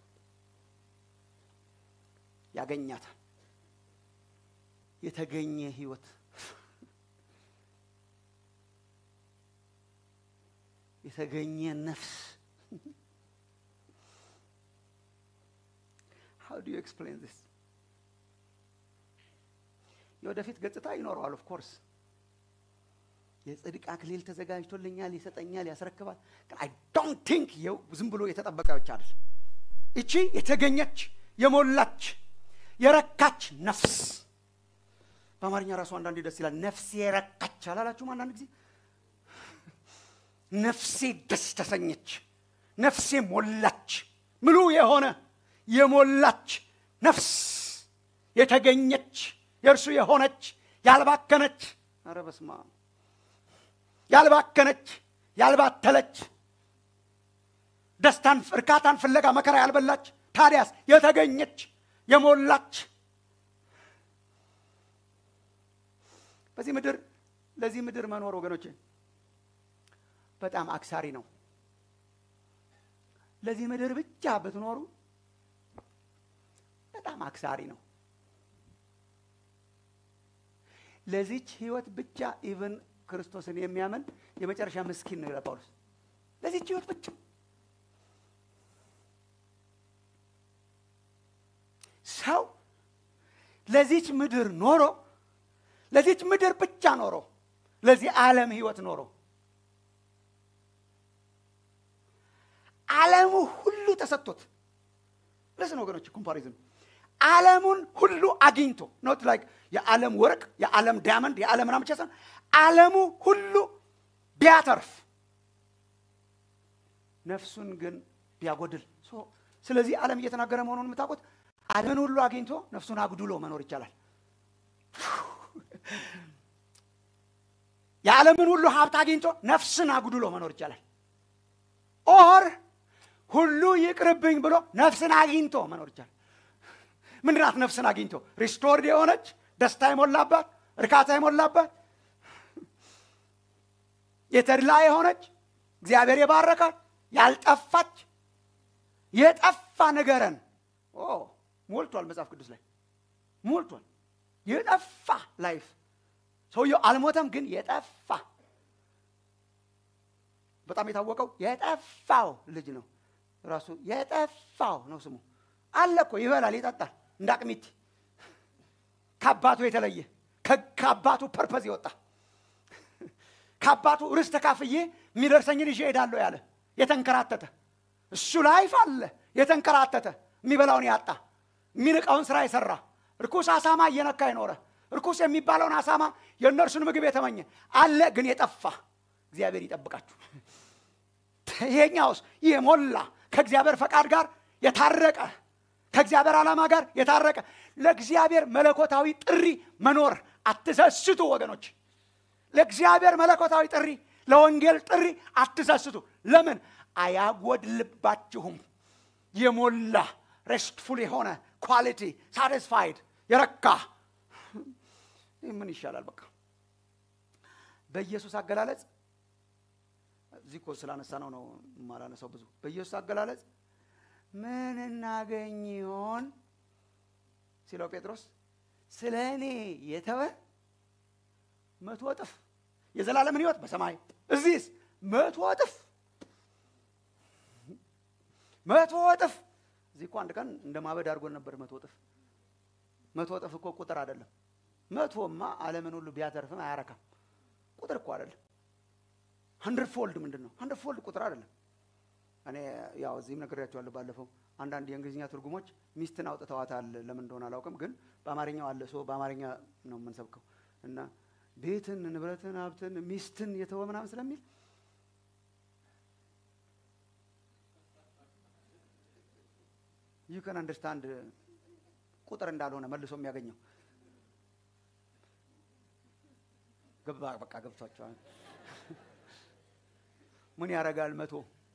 ያገኛታል የተገኘ ህይወት የተገኘ ነፍስ how do you explain this የወደፊት ገጽታ ይኖረዋል of course የጽድቅ አክሊል ተዘጋጅቶልኛል ይሰጠኛል ያስረክባል ግን I don't think you ዝም ብሎ የተጠበቀ ብቻ አይደል እቺ የተገኘች የሞላች የረካች ነፍስ በአማርኛ ራሱ አንዳንዴ ደስ ይላል ነፍሴ የረካች አላላችሁም አንዳንድ ጊዜ ነፍሴ ደስ ተሰኘች ነፍሴ ሞላች ሙሉ የሆነ የሞላች ነፍስ የተገኘች የርሱ የሆነች ያልባከነች አረ በስማ ያልባከነች ያልባተለች ደስታን እርካታን ፍለጋ መከራ ያልበላች ታዲያስ የተገኘች የሞላች በዚህ ምድር ለዚህ ምድር መኖር ወገኖቼ በጣም አክሳሪ ነው ለዚህ ምድር ብቻ ብትኖሩ በጣም አክሳሪ ነው ለዚች ህይወት ብቻ ኢቭን ክርስቶስን የሚያመን የመጨረሻ ምስኪን ነው ይላል ጳውሎስ ለዚች ህይወት ብቻ ሰው ለዚች ምድር ኖሮ ለዚች ምድር ብቻ ኖሮ ለዚህ ዓለም ህይወት ኖሮ ዓለሙ ሁሉ ተሰጥቶት ለስነ ወገኖች ኮምፓሪዝን ዓለሙን ሁሉ አግኝቶ not like የዓለም ወርቅ የዓለም ዳይመንድ የዓለም ምናምን ቸሰን ዓለሙ ሁሉ ቢያተርፍ ነፍሱን ግን ቢያጎድል ሶ ስለዚህ ዓለም እየተናገረ መሆኑን የምታውቁት ዓለምን ሁሉ አግኝቶ ነፍሱን አጉድሎ መኖር ይቻላል የዓለምን ሁሉ ሀብት አግኝቶ ነፍስን አጉድሎ መኖር ይቻላል ኦር ሁሉ ይቅርብኝ ብሎ ነፍስን አግኝቶ መኖር ይቻላል ምንድናት ነፍስን አግኝቶ ሪስቶርድ የሆነች ደስታ የሞላባት እርካታ የሞላባት የተድላ የሆነች እግዚአብሔር የባረካት ያልጠፋች የጠፋ ነገርን ኦ ሞልቷል መጽሐፍ ቅዱስ ላይ ሞልቷል የጠፋ ላይፍ ሰውየው አልሞተም ግን የጠፋ በጣም የታወቀው የጠፋው ልጅ ነው ራሱ የጠፋው ነው ስሙ አለኮ ይበላል ይጣጣል እንዳቅሚት ከአባቱ የተለየ ከአባቱ ፐርፐዝ ይወጣ ከአባቱ ርስት ተካፍዬ የሚደርሰኝን ይዤ ሄዳለሁ ያለ የተንከራተተ እሱ ላይፍ አለ የተንከራተተ የሚበላውን ያጣ የሚንቀውን ስራ የሰራ ርኩስ አሳማ እየነካ ይኖረ ርኩስ የሚባለውን አሳማ የነርሱን ምግብ የተመኘ አለ ግን የጠፋ እግዚአብሔር ይጠብቃችሁ ይሄኛውስ የሞላ ከእግዚአብሔር ፈቃድ ጋር የታረቀ ከእግዚአብሔር ዓላማ ጋር የታረቀ ለእግዚአብሔር መለኮታዊ ጥሪ መኖር አትሰስቱ ወገኖች ለእግዚአብሔር መለኮታዊ ጥሪ ለወንጌል ጥሪ አትሰስቱ ለምን አያጎድልባችሁም የሞላ restful የሆነ quality satisfied የረካ ምን ይሻላል በቃ በኢየሱስ አገላለጽ እዚህ እኮ ስላነሳ ነው ነው ማላነሳው ብዙ በኢየሱስ አገላለጽ ምን እናገኝ ይሆን ሲለው ጴጥሮስ ስለኔ የተወ መቶ እጥፍ የዘላለምን ሕይወት በሰማይ እዚህስ መቶ እጥፍ መቶ እጥፍ እዚህ እኮ አንድ ቀን እንደማበድ አድርጎ ነበር መቶ እጥፍ መቶ እጥፍ እኮ ቁጥር አይደለም መቶማ ዓለምን ሁሉ ቢያተርፍም አያረካም ቁጥር እኮ አይደለም hundred fold ምንድነው hundred fold ቁጥር አይደለም እኔ ያው እዚህም ነግሬያቸዋለሁ ባለፈው አንዳንድ የእንግሊዝኛ ትርጉሞች ሚስትን አውጥተዋታል ለምን እንደሆነ አላውቅም ግን በአማርኛው አለ ሶ በአማርኛ ነው የምንሰብከው እና ቤትን ንብረትን ሀብትን ሚስትን የተወ ምናምን ስለሚል you can understand ቁጥር እንዳልሆነ መልሶ የሚያገኘው ገባ በቃ ገብቷቸዋል ምን ያረጋል መቶ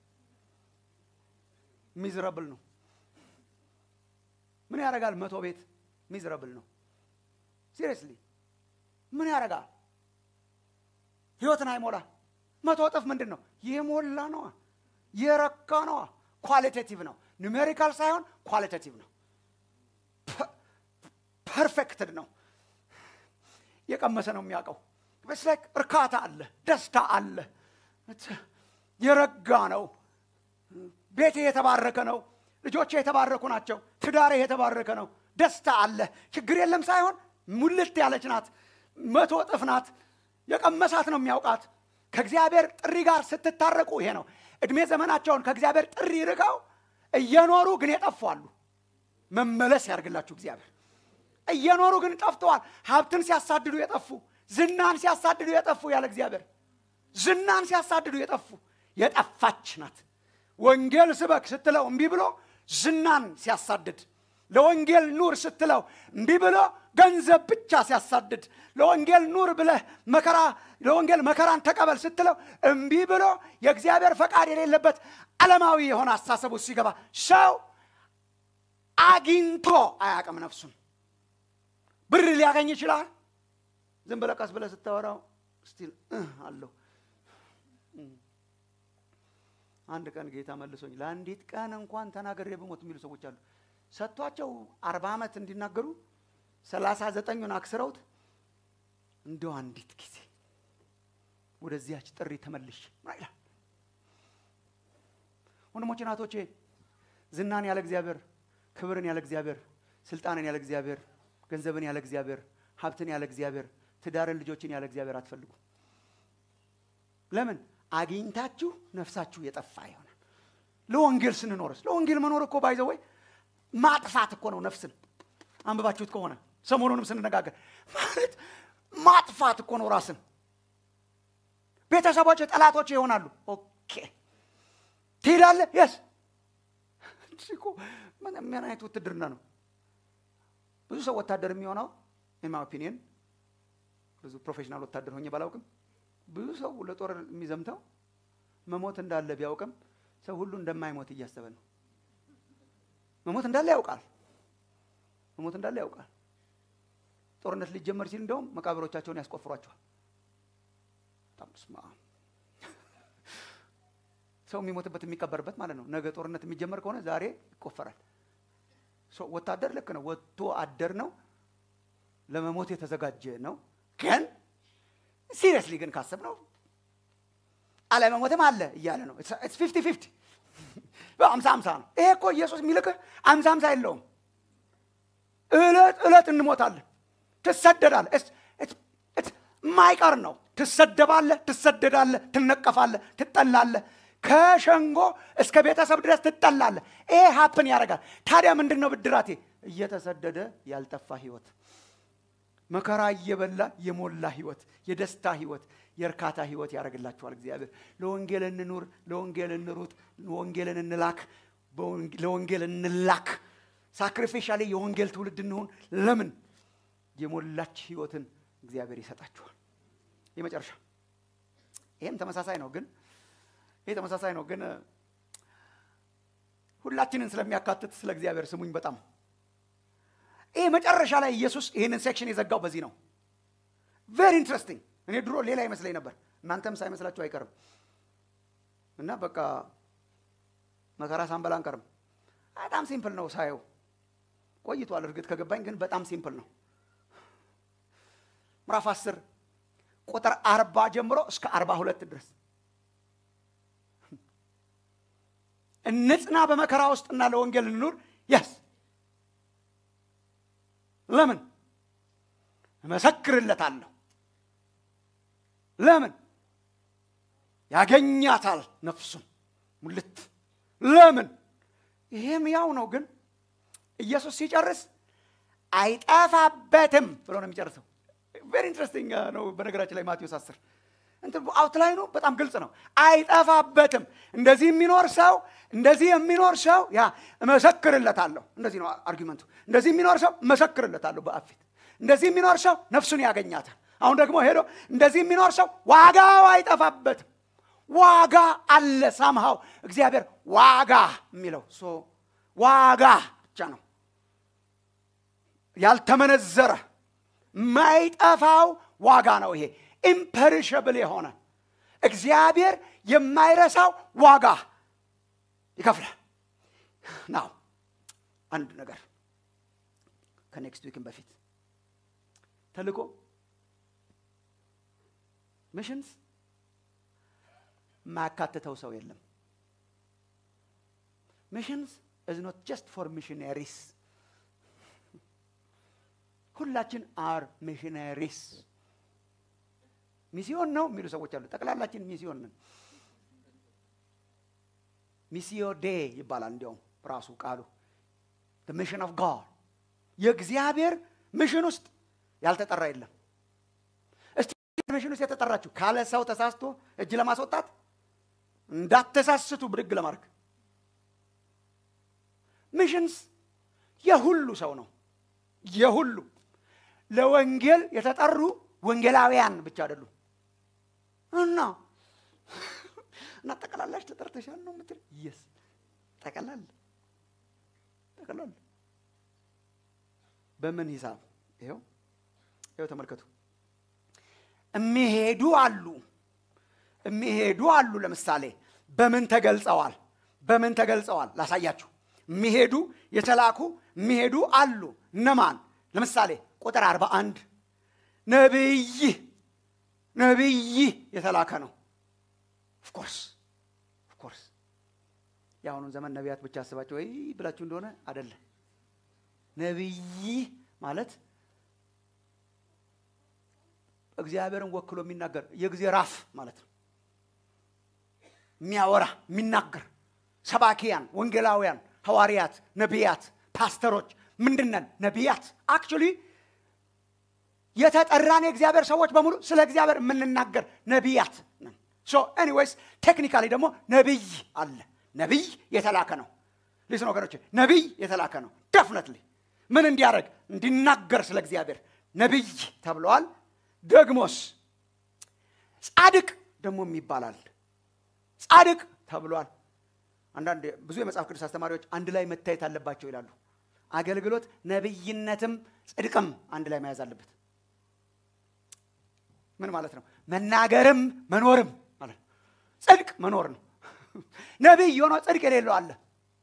ሚዘራብል ነው ምን ያረጋል መቶ ቤት ሚዘራብል ነው seriously ምን ያረጋል ህይወትን አይሞላ መቶ እጥፍ ምንድነው የሞላ ነው የረካ ነው ኳሊቴቲቭ ነው ኑሜሪካል ሳይሆን ኳሊቴቲቭ ነው ፐርፌክትድ ነው የቀመሰ ነው የሚያቀው it's like እርካታ አለ ደስታ አለ የረጋ ነው ቤቴ የተባረከ ነው ልጆቼ የተባረኩ ናቸው ትዳሬ የተባረከ ነው ደስታ አለ ችግር የለም ሳይሆን ሙልት ያለች ናት መቶ እጥፍ ናት የቀመሳት ነው የሚያውቃት ከእግዚአብሔር ጥሪ ጋር ስትታረቁ ይሄ ነው እድሜ ዘመናቸውን ከእግዚአብሔር ጥሪ ርቀው እየኖሩ ግን የጠፋሉ መመለስ ያርግላችሁ እግዚአብሔር እየኖሩ ግን ጠፍተዋል ሀብትን ሲያሳድዱ የጠፉ ዝናን ሲያሳድዱ የጠፉ ያለ እግዚአብሔር ዝናን ሲያሳድዱ የጠፉ የጠፋች ናት ወንጌል ስበክ ስትለው እንቢ ብሎ ዝናን ሲያሳድድ ለወንጌል ኑር ስትለው እንቢ ብሎ ገንዘብ ብቻ ሲያሳድድ ለወንጌል ኑር ብለህ መከራ ለወንጌል መከራን ተቀበል ስትለው እንቢ ብሎ የእግዚአብሔር ፈቃድ የሌለበት ዓለማዊ የሆነ አስተሳሰብ ውስጥ ሲገባ ሰው አግኝቶ አያቀም ነፍሱን ብር ሊያገኝ ይችላል ዝም ብለህ ቀስ ብለህ ስታወራው ስቲል አለው አንድ ቀን ጌታ መልሶኝ ለአንዲት ቀን እንኳን ተናገሬ በሞት የሚሉ ሰዎች አሉ ሰጥቷቸው አርባ ዓመት እንዲናገሩ ሰላሳ ዘጠኙን አክስረውት እንደው አንዲት ጊዜ ወደዚያች ጥሪ ተመልሽ ማይላ ወንድሞቼ ናቶቼ ዝናን ያለ እግዚአብሔር ክብርን ያለ እግዚአብሔር ስልጣንን ያለ እግዚአብሔር ገንዘብን ያለ እግዚአብሔር ሀብትን ያለ እግዚአብሔር ትዳርን ልጆችን ያለ እግዚአብሔር አትፈልጉ ለምን አግኝታችሁ ነፍሳችሁ የጠፋ ይሆናል ለወንጌል ስንኖርስ ለወንጌል መኖር እኮ ባይዘው ወይ ማጥፋት እኮ ነው ነፍስን አንብባችሁት ከሆነ ሰሞኑንም ስንነጋገር ማለት ማጥፋት እኮ ነው ራስን ቤተሰቦች ጠላቶች ይሆናሉ ኦኬ ትሄዳለህ yes እኮ ምን ምን አይነት ውትድርና ነው ብዙ ሰው ወታደር የሚሆነው in my opinion ብዙ ፕሮፌሽናል ወታደር ሆኜ ባላውቅም ብዙ ሰው ለጦር የሚዘምተው መሞት እንዳለ ቢያውቅም ሰው ሁሉ እንደማይሞት እያሰበ ነው መሞት እንዳለ ያውቃል መሞት እንዳለ ያውቃል ጦርነት ሊጀመር ሲል እንደውም መቃብሮቻቸውን ያስቆፍሯቸዋል ታምስማ ሰው የሚሞትበት የሚቀበርበት ማለት ነው ነገ ጦርነት የሚጀመር ከሆነ ዛሬ ይቆፈራል ሰው ወታደር ልክ ነው ወጥቶ አደር ነው ለመሞት የተዘጋጀ ነው ግን seriously ግን ካሰብ ነው አለመሞትም አለ ይያለ ነው it's fifty fifty በአምሳ አምሳ ነው ይሄ እኮ ኢየሱስ የሚልክ አምሳ አምሳ አይደለም እለት እለት እንሞታለን ትሰደዳለህ it's it's ማይቀር ነው ትሰደባለህ ትሰደዳለህ ትነቀፋለህ ትጠላለህ ከሸንጎ እስከ ቤተሰብ ድረስ ትጠላለህ ይሄ happen ያደርጋል ታዲያ ምንድነው ብድራቴ እየተሰደደ ያልጠፋ ህይወት መከራ እየበላ የሞላ ህይወት የደስታ ህይወት የርካታ ህይወት ያደርግላችኋል እግዚአብሔር ለወንጌል እንኑር ለወንጌል እንሩጥ ለወንጌልን እንላክ ለወንጌል እንላክ ሳክሪፊሻሊ የወንጌል ትውልድ እንሆን ለምን የሞላች ህይወትን እግዚአብሔር ይሰጣችኋል የመጨረሻ ይሄም ተመሳሳይ ነው ግን ይሄ ተመሳሳይ ነው ግን ሁላችንን ስለሚያካትት ስለ እግዚአብሔር ስሙኝ በጣም ይሄ መጨረሻ ላይ ኢየሱስ ይሄንን ሴክሽን የዘጋው በዚህ ነው very interesting እኔ ድሮ ሌላ ይመስለኝ ነበር እናንተም ሳይመስላችሁ አይቀርም እና በቃ መከራ ሳንበላ አንቀርም። በጣም ሲምፕል ነው ሳየው። ቆይቷል እርግጥ ከገባኝ ግን በጣም ሲምፕል ነው። ምዕራፍ አስር ቁጥር አርባ ጀምሮ እስከ አርባ ሁለት ድረስ እንጽና በመከራ ውስጥና ለወንጌል እንኑር። yes ለምን እመሰክርለታለሁ። ለምን ያገኛታል ነፍሱን ሙልት። ለምን ይሄም ያው ነው። ግን ኢየሱስ ሲጨርስ አይጠፋበትም ብሎ ነው የሚጨርሰው። very interesting ነው። በነገራችን ላይ ማቴዎስ አስር እንት አውትላይኑ በጣም ግልጽ ነው። አይጠፋበትም። እንደዚህ የሚኖር ሰው እንደዚህ የሚኖር ሰው ያ እመሰክርለታለሁ። እንደዚህ ነው አርጊመንቱ። እንደዚህ የሚኖር ሰው እመሰክርለታለሁ በአብ ፊት። እንደዚህ የሚኖር ሰው ነፍሱን ያገኛታል። አሁን ደግሞ ሄዶ እንደዚህ የሚኖር ሰው ዋጋው አይጠፋበትም። ዋጋ አለ። ሳምሃው እግዚአብሔር ዋጋ የሚለው ሶ ዋጋ ብቻ ነው ያልተመነዘረ ማይጠፋው ዋጋ ነው። ይሄ imperishable የሆነ እግዚአብሔር የማይረሳው ዋጋ ይከፍላል። ናው አንድ ነገር ከኔክስት ዊክም በፊት ተልቆ ሚሽንስ ማካተተው ሰው የለም። missions is not just for missionaries. ሁላችን are missionaries. ሚስዮን ነው የሚሉ ሰዎች አሉ። ጠቅላላችን ሚስዮን ነን። ሚስዮ ዴ ይባላል እንዲያውም ራሱ ቃሉ the mission of God። የእግዚአብሔር ሚሽን ውስጥ ያልተጠራ የለም። እስቲ ሚሽን ውስጥ የተጠራችሁ ካለ ሰው ተሳስቶ እጅ ለማስወጣት እንዳትተሳስቱ ብድግ ለማድረግ። ሚሽንስ የሁሉ ሰው ነው። የሁሉ ለወንጌል የተጠሩ ወንጌላውያን ብቻ አይደሉም። እና እና ተቀላላሽ ተጠርተሻል ነው የምትል? yes ተቀላል ተቀላል በምን ሂሳብ? ይሄው ይሄው ተመልከቱ። እሚሄዱ አሉ እሚሄዱ አሉ። ለምሳሌ በምን ተገልጸዋል? በምን ተገልጸዋል ላሳያችሁ። እሚሄዱ የተላኩ እሚሄዱ አሉ። እነማን? ለምሳሌ ቁጥር አርባ አንድ ነብይ ነብይ የተላከ ነው። of course of course ያሁኑን ዘመን ነቢያት ብቻ አስባችሁ ወይ ብላችሁ እንደሆነ አይደለም። ነብይ ማለት እግዚአብሔርን ወክሎ የሚናገር የእግዚአብሔር አፍ ማለት ነው። የሚያወራ የሚናገር ሰባኪያን፣ ወንጌላውያን፣ ሐዋርያት፣ ነቢያት፣ ፓስተሮች ምንድነን? ነቢያት። አክቹሊ የተጠራን የእግዚአብሔር ሰዎች በሙሉ ስለ እግዚአብሔር የምንናገር ነቢያት ነን። ሶ ኤኒዌይስ ቴክኒካሊ ደግሞ ነብይ አለ። ነብይ የተላከ ነው። ሊስን ወገኖች ነብይ የተላከ ነው። ዴፊኒትሊ ምን እንዲያደርግ? እንዲናገር ስለ እግዚአብሔር ነብይ ተብሏል። ደግሞስ ጻድቅ ደግሞ ይባላል። ጻድቅ ተብሏል። አንዳንድ ብዙ የመጽሐፍ ቅዱስ አስተማሪዎች አንድ ላይ መታየት አለባቸው ይላሉ። አገልግሎት ነብይነትም ጽድቅም አንድ ላይ መያዝ አለበት። ምን ማለት ነው? መናገርም መኖርም ማለት ነው። ጽድቅ መኖር ነው። ነብይ ሆኖ ጽድቅ የሌለው አለ።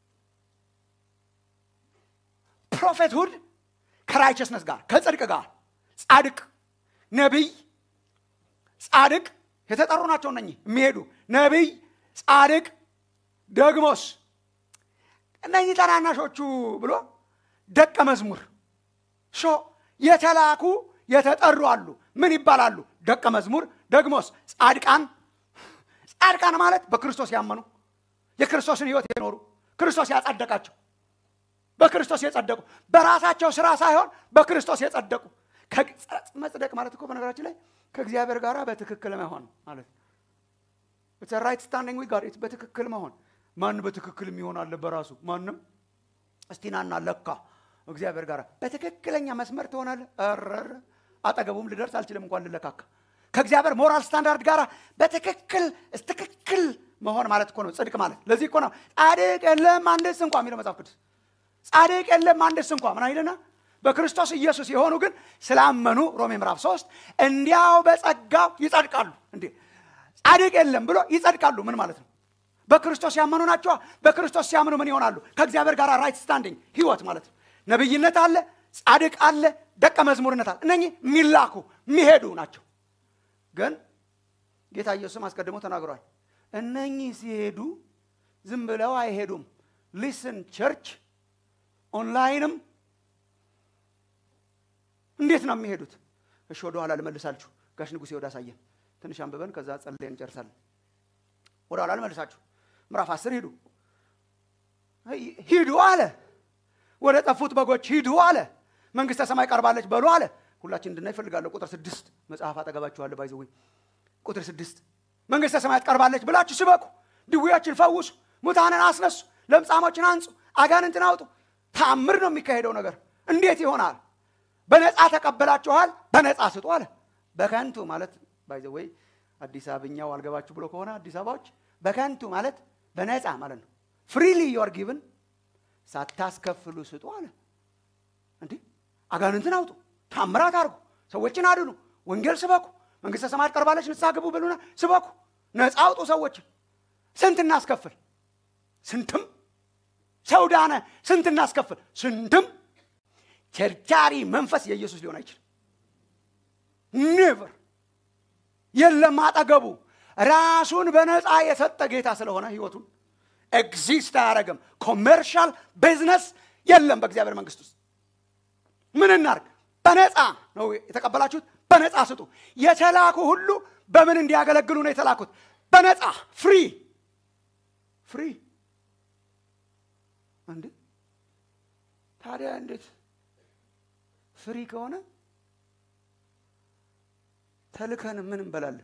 ፕሮፌትሁድ ከራይቸስነስ ጋር ከጽድቅ ጋር ጻድቅ ነብይ ጻድቅ የተጠሩ ናቸው። እነኚህ የሚሄዱ ነብይ ጻድቅ ደግሞስ እነኚህ ታናናሾቹ ብሎ ደቀ መዝሙር ሾ የተላኩ የተጠሩ አሉ። ምን ይባላሉ? ደቀ መዝሙር። ደግሞስ ጻድቃን። ጻድቃን ማለት በክርስቶስ ያመኑ የክርስቶስን ሕይወት የኖሩ ክርስቶስ ያጸደቃቸው በክርስቶስ የጸደቁ በራሳቸው ስራ ሳይሆን በክርስቶስ የጸደቁ። መጽደቅ ማለት እኮ በነገራችን ላይ ከእግዚአብሔር ጋር በትክክል መሆን ማለት ነው። it's a right standing with God። it's በትክክል መሆን። ማን በትክክል የሚሆን አለ በራሱ? ማንም። እስቲናና ለካ እግዚአብሔር ጋር በትክክለኛ መስመር ትሆናለህ። አረረ አጠገቡም ልደርስ አልችልም እንኳን ልለካካ። ከእግዚአብሔር ሞራል ስታንዳርድ ጋር በትክክል ትክክል መሆን ማለት እኮ ነው ጽድቅ ማለት። ለዚህ እኮ ነው ጻድቅ የለም አንድስ እንኳን የሚለው መጽሐፍ ቅዱስ። ጻድቅ የለም አንድስ እንኳን ምን አይደና በክርስቶስ ኢየሱስ የሆኑ ግን ስላመኑ ሮሜ ምዕራፍ ሶስት እንዲያው በጸጋው ይጸድቃሉ። እንዴ ጻድቅ የለም ብሎ ይጸድቃሉ ምን ማለት ነው? በክርስቶስ ያመኑ ናቸው። በክርስቶስ ሲያምኑ ምን ይሆናሉ? ከእግዚአብሔር ጋር ራይት ስታንዲንግ ህይወት ማለት ነው። ነብይነት አለ፣ ጻድቅ አለ፣ ደቀ መዝሙርነት አለ። እነኚህ የሚላኩ የሚሄዱ ናቸው። ግን ጌታ ኢየሱስ አስቀድሞ ተናግሯል። እነኚህ ሲሄዱ ዝም ብለው አይሄዱም። ሊስን ቸርች ኦንላይንም እንዴት ነው የሚሄዱት? እሺ ወደ ኋላ ልመልሳችሁ። ጋሽ ንጉሴ ወደ አሳየን ትንሽ አንብበን ከዛ ጸልየን እንጨርሳለን። ወደ ኋላ ልመልሳችሁ። ምዕራፍ አስር ሂዱ ሂዱ አለ። ወደ ጠፉት በጎች ሂዱ አለ። መንግስተ ሰማይ ቀርባለች በሉ አለ። ሁላችን እንድናይ ፈልጋለሁ። ቁጥር ስድስት መጽሐፍ አጠገባችኋል። ባይዘው ቁጥር ስድስት መንግስተ ሰማይ ቀርባለች ብላችሁ ስበኩ፣ ድውያችን ፈውሱ፣ ሙታንን አስነሱ፣ ለምጻሞችን አንጹ፣ አጋንንትን አውጡ። ተአምር ነው የሚካሄደው ነገር። እንዴት ይሆናል? በነፃ ተቀበላችኋል፣ በነፃ ስጡ አለ። በከንቱ ማለት ባይዘው አዲስ አበባኛው አልገባችሁ ብሎ ከሆነ አዲስ አበባዎች በከንቱ ማለት በነፃ ማለት ነው። ፍሪሊ ዩር ጊቭን ሳታስከፍሉ ስጡ አለ። እንዴ አጋንንትን አውጡ፣ ታምራት አድርጉ፣ ሰዎችን አድኑ፣ ወንጌል ስበኩ፣ መንግስተ ሰማያት ቀርባለች ንስሐ ግቡ ብሉና ስበኩ፣ ነፃ አውጡ ሰዎችን። ስንት እናስከፍል? ስንትም ሰው ዳነ። ስንት እናስከፍል? ስንትም። ቸርቻሪ መንፈስ የኢየሱስ ሊሆን አይችልም። ኔቨር የለም አጠገቡ። ራሱን በነፃ የሰጠ ጌታ ስለሆነ ህይወቱን ኤግዚስት አያደርግም። ኮመርሻል ቢዝነስ የለም በእግዚአብሔር መንግስት ውስጥ። ምን እናርግ? በነፃ ነው የተቀበላችሁት፣ በነፃ ስጡ። የተላኩ ሁሉ በምን እንዲያገለግሉ ነው የተላኩት? በነፃ ፍሪ ፍሪ። እንዴ ታዲያ እንዴት ፍሪ ከሆነ ተልከን ምን እንበላለን?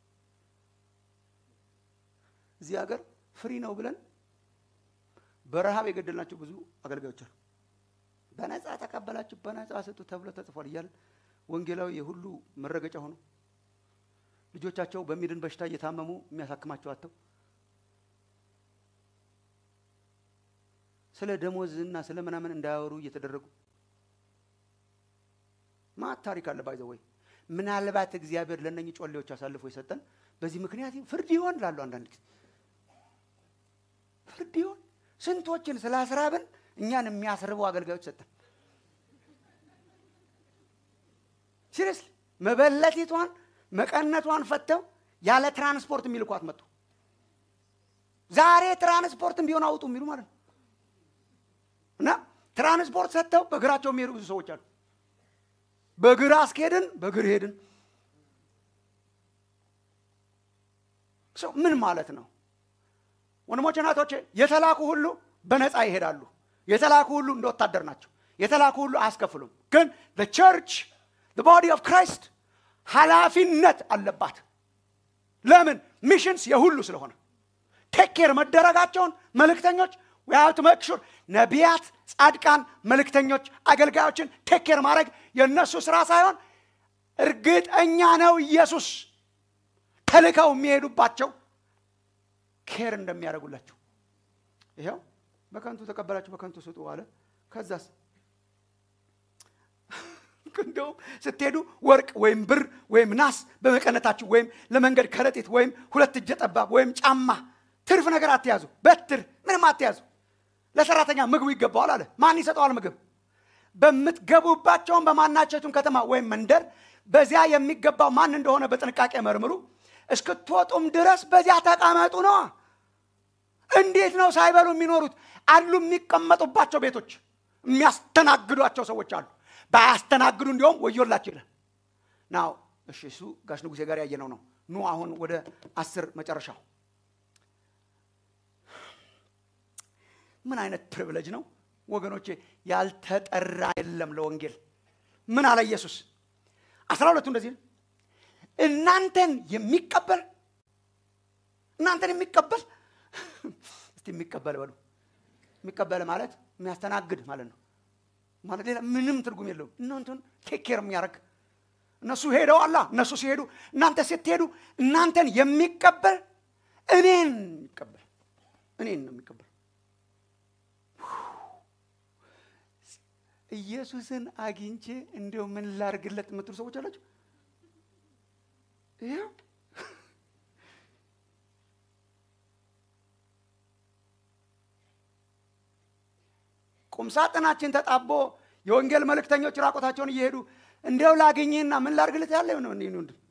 እዚህ ሀገር ፍሪ ነው ብለን በረሃብ የገደልናቸው ብዙ አገልጋዮች አሉ። በነፃ ተቀበላችሁ በነፃ ስጡ ተብሎ ተጽፏል እያለ ወንጌላዊ የሁሉ መረገጫ ሆኖ ልጆቻቸው በሚድን በሽታ እየታመሙ የሚያሳክማቸው አጥተው ስለ ደሞዝና ስለ ምናምን እንዳያወሩ እየተደረጉ ማት ታሪክ አለ። ባይዘው ምናልባት እግዚአብሔር ለነኚህ ጮሌዎች አሳልፎ የሰጠን በዚህ ምክንያት ፍርድ ይሆን ላሉ አንዳንድ ጊዜ ፍርድ ይሆን። ስንቶችን ስላስራብን እኛን የሚያስርቡ አገልጋዮች ሰጠን። ሲሪየስሊ መበለቲቷን መቀነቷን ፈተው ያለ ትራንስፖርት የሚልኳት መጡ። ዛሬ ትራንስፖርትም ቢሆን አውጡ የሚሉ ማለት ነው። እና ትራንስፖርት ሰጥተው በእግራቸው የሚሄዱ ብዙ ሰዎች አሉ። በእግር አስኬድን በእግር ሄድን። ምን ማለት ነው? ወንድሞቼ እናቶቼ የተላኩ ሁሉ በነፃ ይሄዳሉ። የተላኩ ሁሉ እንደ ወታደር ናቸው። የተላኩ ሁሉ አያስከፍሉም። ግን the church the body of Christ ኃላፊነት አለባት። ለምን? ሚሽንስ የሁሉ ስለሆነ ቴክ ኬር መደረጋቸውን መልእክተኞች we have to make sure ነቢያት፣ ጻድቃን፣ መልእክተኞች፣ አገልጋዮችን ቴክ ኬር ማድረግ የነሱ ስራ ሳይሆን እርግጠኛ ነው ኢየሱስ ተልከው የሚሄዱባቸው ኬር እንደሚያደርጉላቸው። ይሄው በከንቱ ተቀበላችሁ በከንቱ ስጡ አለ። ከዛስ እንደው ስትሄዱ ወርቅ ወይም ብር ወይም ናስ በመቀነታችሁ ወይም ለመንገድ ከረጢት ወይም ሁለት እጀ ጠባብ ወይም ጫማ ትርፍ ነገር አትያዙ። በትር ምንም አትያዙ። ለሰራተኛ ምግቡ ይገባዋል አለ። ማን ይሰጠዋል ምግብ? በምትገቡባቸውም በማናቸቱም ከተማ ወይም መንደር በዚያ የሚገባው ማን እንደሆነ በጥንቃቄ መርምሩ፣ እስክትወጡም ድረስ በዚያ ተቀመጡ ነው። እንዴት ነው ሳይበሉ የሚኖሩት? አሉ የሚቀመጡባቸው ቤቶች፣ የሚያስተናግዷቸው ሰዎች አሉ። ባያስተናግዱ እንዲያውም ወዮላችሁ ይላል። ናው እሺ እሱ ጋሽ ንጉሴ ጋር ያየነው ነው። ኑ አሁን ወደ አስር መጨረሻው። ምን አይነት ፕሪቪሌጅ ነው ወገኖቼ! ያልተጠራ የለም ለወንጌል። ምን አለ ኢየሱስ? አስራ ሁለቱ እንደዚህ እናንተን የሚቀበል እናንተን የሚቀበል እስቲ የሚቀበል በሉ። የሚቀበል ማለት የሚያስተናግድ ማለት ነው። ማለት ሌላ ምንም ትርጉም የለውም። እናንተን ቴክ ኬር የሚያደርግ እነሱ ሄደው አላ እነሱ ሲሄዱ እናንተ ስትሄዱ እናንተን የሚቀበል እኔን የሚቀበል እኔን ነው የሚቀበል። ኢየሱስን አግኝቼ እንደው ምን ላርግለት የምትሉ ሰዎች አላችሁ። ይሄ ቁምሳጥናችን ተጣቦ የወንጌል መልእክተኞች ራቆታቸውን እየሄዱ እንደው ላገኘና ምን ላርግልት ያለው ነው እንዴ ነው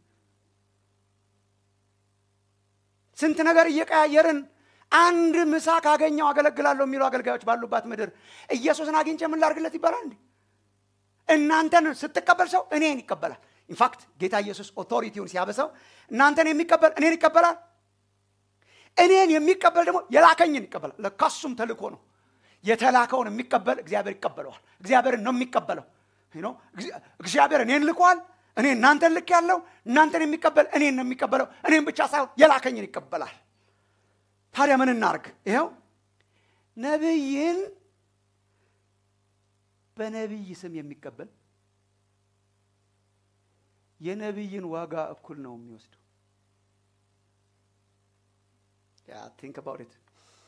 ስንት ነገር እየቀያየርን አንድ ምሳ ካገኘው አገለግላለሁ የሚሉ አገልጋዮች ባሉባት ምድር ኢየሱስን አግኝቼ ምን ላርግለት ይባላል እንዴ? እናንተን ስትቀበል ሰው እኔን ይቀበላል። ኢንፋክት ጌታ ኢየሱስ ኦቶሪቲውን ሲያበሰው እናንተን የሚቀበል እኔን ይቀበላል፣ እኔን የሚቀበል ደግሞ የላከኝን ይቀበላል። ለካሱም ተልኮ ነው። የተላከውን የሚቀበል እግዚአብሔር ይቀበለዋል። እግዚአብሔርን ነው የሚቀበለው። you know እግዚአብሔር እኔን ልኳል፣ እኔ እናንተን ልክ ያለው እናንተን የሚቀበል እኔን ነው የሚቀበለው። እኔን ብቻ ሳይሆን የላከኝን ይቀበላል። ታዲያ ምን እናርግ? ይሄው ነብይን በነብይ ስም የሚቀበል የነብይን ዋጋ እኩል ነው የሚወስደው። yeah think about it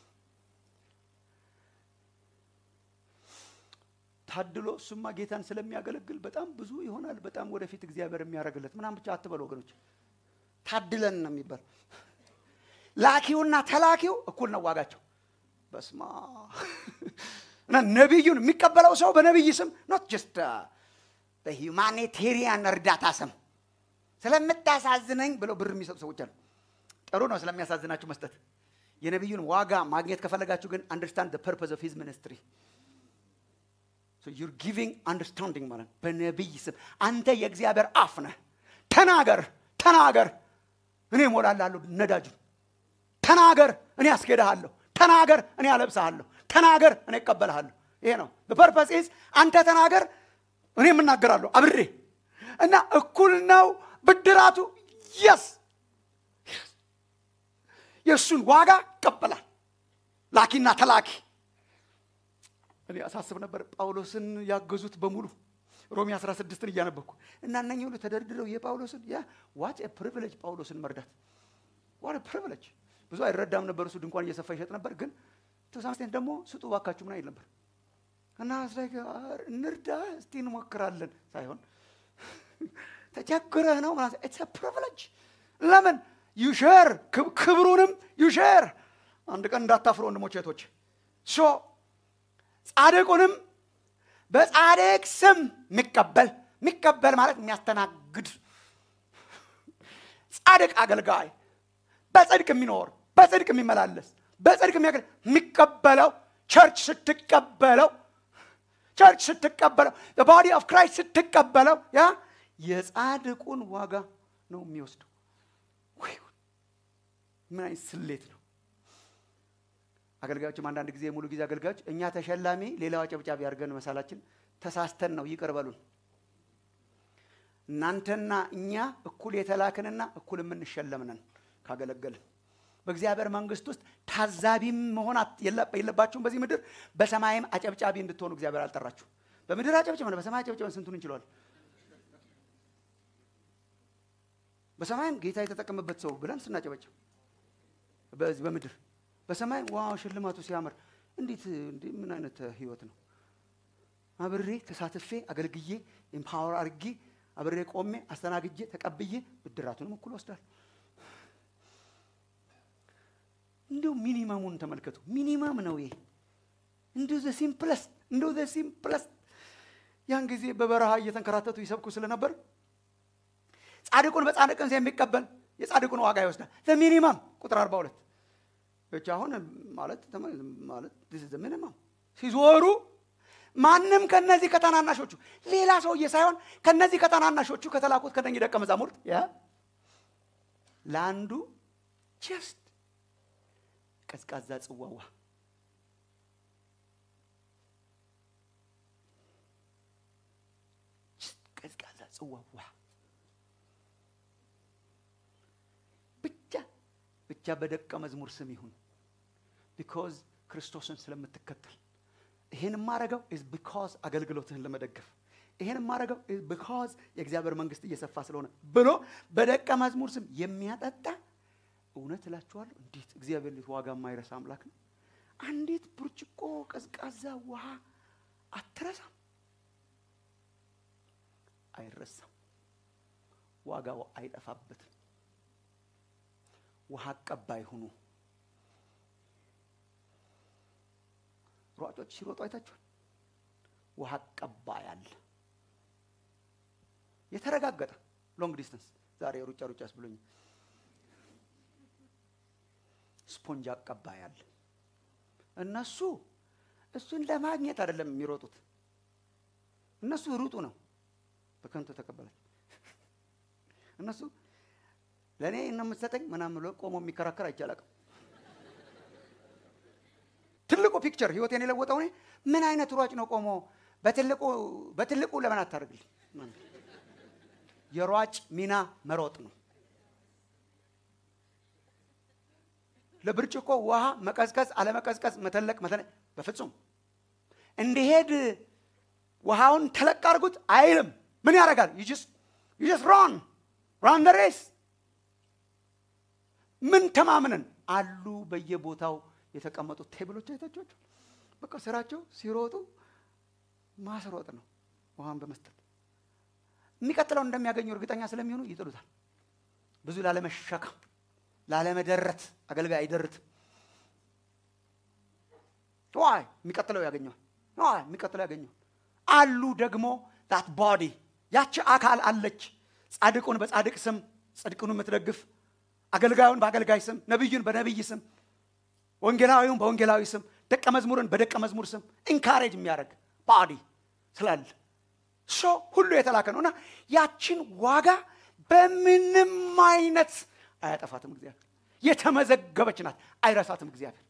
ታድሎ ሱማ ጌታን ስለሚያገለግል በጣም ብዙ ይሆናል በጣም ወደፊት እግዚአብሔር የሚያረጋግለት ምናም ብቻ አትበሉ ወገኖች። ታድለን ነው የሚባል ላኪውና ተላኪው እኩል ነው ዋጋቸው። በስማ እና ነብዩን የሚቀበለው ሰው በነብይ ስም not just uh, the humanitarian እርዳታ ስም ስለምታሳዝነኝ ብለው ብር የሚሰጡ ሰዎች አሉ። ጥሩ ነው ስለሚያሳዝናችሁ መስጠት። የነብዩን ዋጋ ማግኘት ከፈለጋችሁ ግን understand the purpose of his ministry. So you're giving understanding ማለት በነብይ ስም አንተ የእግዚአብሔር አፍ ነህ። ተናገር ተናገር እኔ ሞላላለሁ ነዳጁ። ተናገር እኔ አስኬድሃለሁ። ተናገር እኔ አለብስሃለሁ። ተናገር እኔ እቀበልሃለሁ። ይሄ ነው the purpose is አንተ ተናገር እኔ ምናገራለሁ አብሬ እና እኩል ነው ብድራቱ። yes የሱን ዋጋ ይቀበላል ላኪና ተላኪ። እኔ አሳስብ ነበር ጳውሎስን ያገዙት በሙሉ ሮሜ አስራ ስድስትን እያነበብኩ እና እነኚህ ሁሉ ተደርድረው የጳውሎስን ያ what a privilege ጳውሎስን መርዳት what a privilege። ብዙ አይረዳም ነበር እሱ ድንኳን እየሰፋ ይሸጥ ነበር ግን ተሳስተን ደግሞ ስጡ ዋካችሁ ምን አይል ነበር እና አስላይክ እንርዳ እስቲ እንሞክራለን ሳይሆን ተቸግረህ ነው ማለት it's a privilege። ለምን you share ክብሩንም you share አንድ ቀን እንዳታፍሩ ወንድሞች እህቶች። ሶ ጻድቁንም በጻድቅ ስም የሚቀበል የሚቀበል ማለት የሚያስተናግድ ጻድቅ አገልጋይ በጽድቅ የሚኖር በጽድቅ የሚመላለስ በጽድቅ የሚያገል የሚቀበለው ቸርች ስትቀበለው ቸርች ስትቀበለው the body of Christ ስትቀበለው ያ የጻድቁን ዋጋ ነው የሚወስደው። ምን አይነት ስሌት ነው? አገልጋዮችም አንዳንድ ጊዜ ሙሉ ጊዜ አገልጋዮች እኛ ተሸላሚ ሌላው አጨብጫቢ አድርገን መሳላችን ተሳስተን ነው ይቀርበሉን። እናንተና እኛ እኩል የተላከንና እኩል የምንሸለምነን ካገለገልን በእግዚአብሔር መንግስት ውስጥ ታዛቢም መሆን የለባችሁም። በዚህ ምድር በሰማይም አጨብጫቢ እንድትሆኑ እግዚአብሔር አልጠራችሁ። በምድር አጨብጭበን በሰማይ አጨብጭበን ስንቱን እንችላለን? በሰማይም ጌታ የተጠቀመበት ሰው ብለን ስናጨበጭብ በዚህ በምድር በሰማይ ዋው ሽልማቱ ሲያምር እንዴት ምን አይነት ህይወት ነው? አብሬ ተሳትፌ አገልግዬ ኢምፓወር አርጊ አብሬ ቆሜ አስተናግጄ ተቀብዬ ብድራቱንም እኩል ወስዳል። እንደው ሚኒመሙን ተመልከቱ። ሚኒመም ነው ይሄ። እንደው the simplest እንደው the simplest ያን ጊዜ በበረሃ እየተንከራተቱ ይሰብኩ ስለነበር ጻድቁን በጻድቅን የሚቀበል የጻድቁን ዋጋ ይወስዳል። the minimum ቁጥር አርባ ሁለት እቻ አሁን ማለት ማለት this is the minimum ሲዞሩ ማንንም ከነዚህ ከተናናሾቹ ሌላ ሰውዬ ሳይሆን ከነዚህ ከተናናሾቹ ከተላኩት ከነኚህ ደቀ መዛሙርት ያ ላንዱ just ቀዝቃዛ ጽዋዋ ቀዝቃዛ ጽዋዋ ብቻ ብቻ በደቀ መዝሙር ስም ይሁን because ክርስቶስን ስለምትከተል ይሄን ማረጋው is because አገልግሎትህን ለመደገፍ ይሄን ማረጋው is because የእግዚአብሔር መንግስት እየሰፋ ስለሆነ ብሎ በደቀ መዝሙር ስም የሚያጠጣ እውነት እላችኋለሁ እንዴት እግዚአብሔር ልጅ ዋጋ ማይረሳ አምላክ ነው። አንዲት ብርጭቆ ቀዝቃዛ ውሃ አትረሳም አይረሳም ዋጋው አይጠፋበትም። ውሃ ቀባይ ሁኑ። ሯጮች ሲሮጡ አይታችኋል? ውሃ ቀባያል የተረጋገጠ ሎንግ ዲስታንስ ዛሬ ሩጫ ሩጫስ ብሎኝ ስፖንጅ አቀባያል እነሱ እሱን ለማግኘት አይደለም የሚሮጡት እነሱ ሩጡ ነው በከንቱ ተቀበላች እነሱ ለኔ እና መሰጠኝ ምናምን ብሎ ቆሞ የሚከራከር አይቻላል ትልቁ ፒክቸር ህይወቴን የለወጠው ነው ምን አይነት ሯጭ ነው ቆሞ በትልቁ በትልቁ ለምን አታርግልኝ የሯጭ ሚና መሮጥ ነው ለብርጭቆ ውሃ መቀዝቀዝ አለ መቀዝቀዝ መተለቅ መተለ በፍጹም እንዲሄድ ውሃውን ተለቅ አድርጉት አይልም ምን ያደርጋል you just you just run run the race ምን ተማምነን አሉ በየቦታው የተቀመጡ ቴብሎች አይታችሁ በቃ ስራቸው ሲሮጡ ማስሮጥ ነው ውሃን በመስጠት የሚቀጥለው እንደሚያገኙ እርግጠኛ ስለሚሆኑ ይጥሉታል ብዙ ላለመሸከም ላለመደረት አገልጋይ አይደርት ዋይ የሚቀጥለው ያገኘው ዋይ የሚቀጥለው ያገኘው አሉ ደግሞ that body ያቺ አካል አለች ጻድቁን በጻድቅ ስም ጽድቁን የምትደግፍ አገልጋዩን በአገልጋይ ስም ነብዩን በነብይ ስም ወንጌላዊውን በወንጌላዊ ስም ደቀ መዝሙርን በደቀ መዝሙር ስም ኢንካሬጅ የሚያደርግ body ስላል ሶ ሁሉ የተላከ ነውና ያቺን ዋጋ በምንም አይነት አያጠፋትም እግዚአብሔር የተመዘገበች ናት አይራሳትም እግዚአብሔር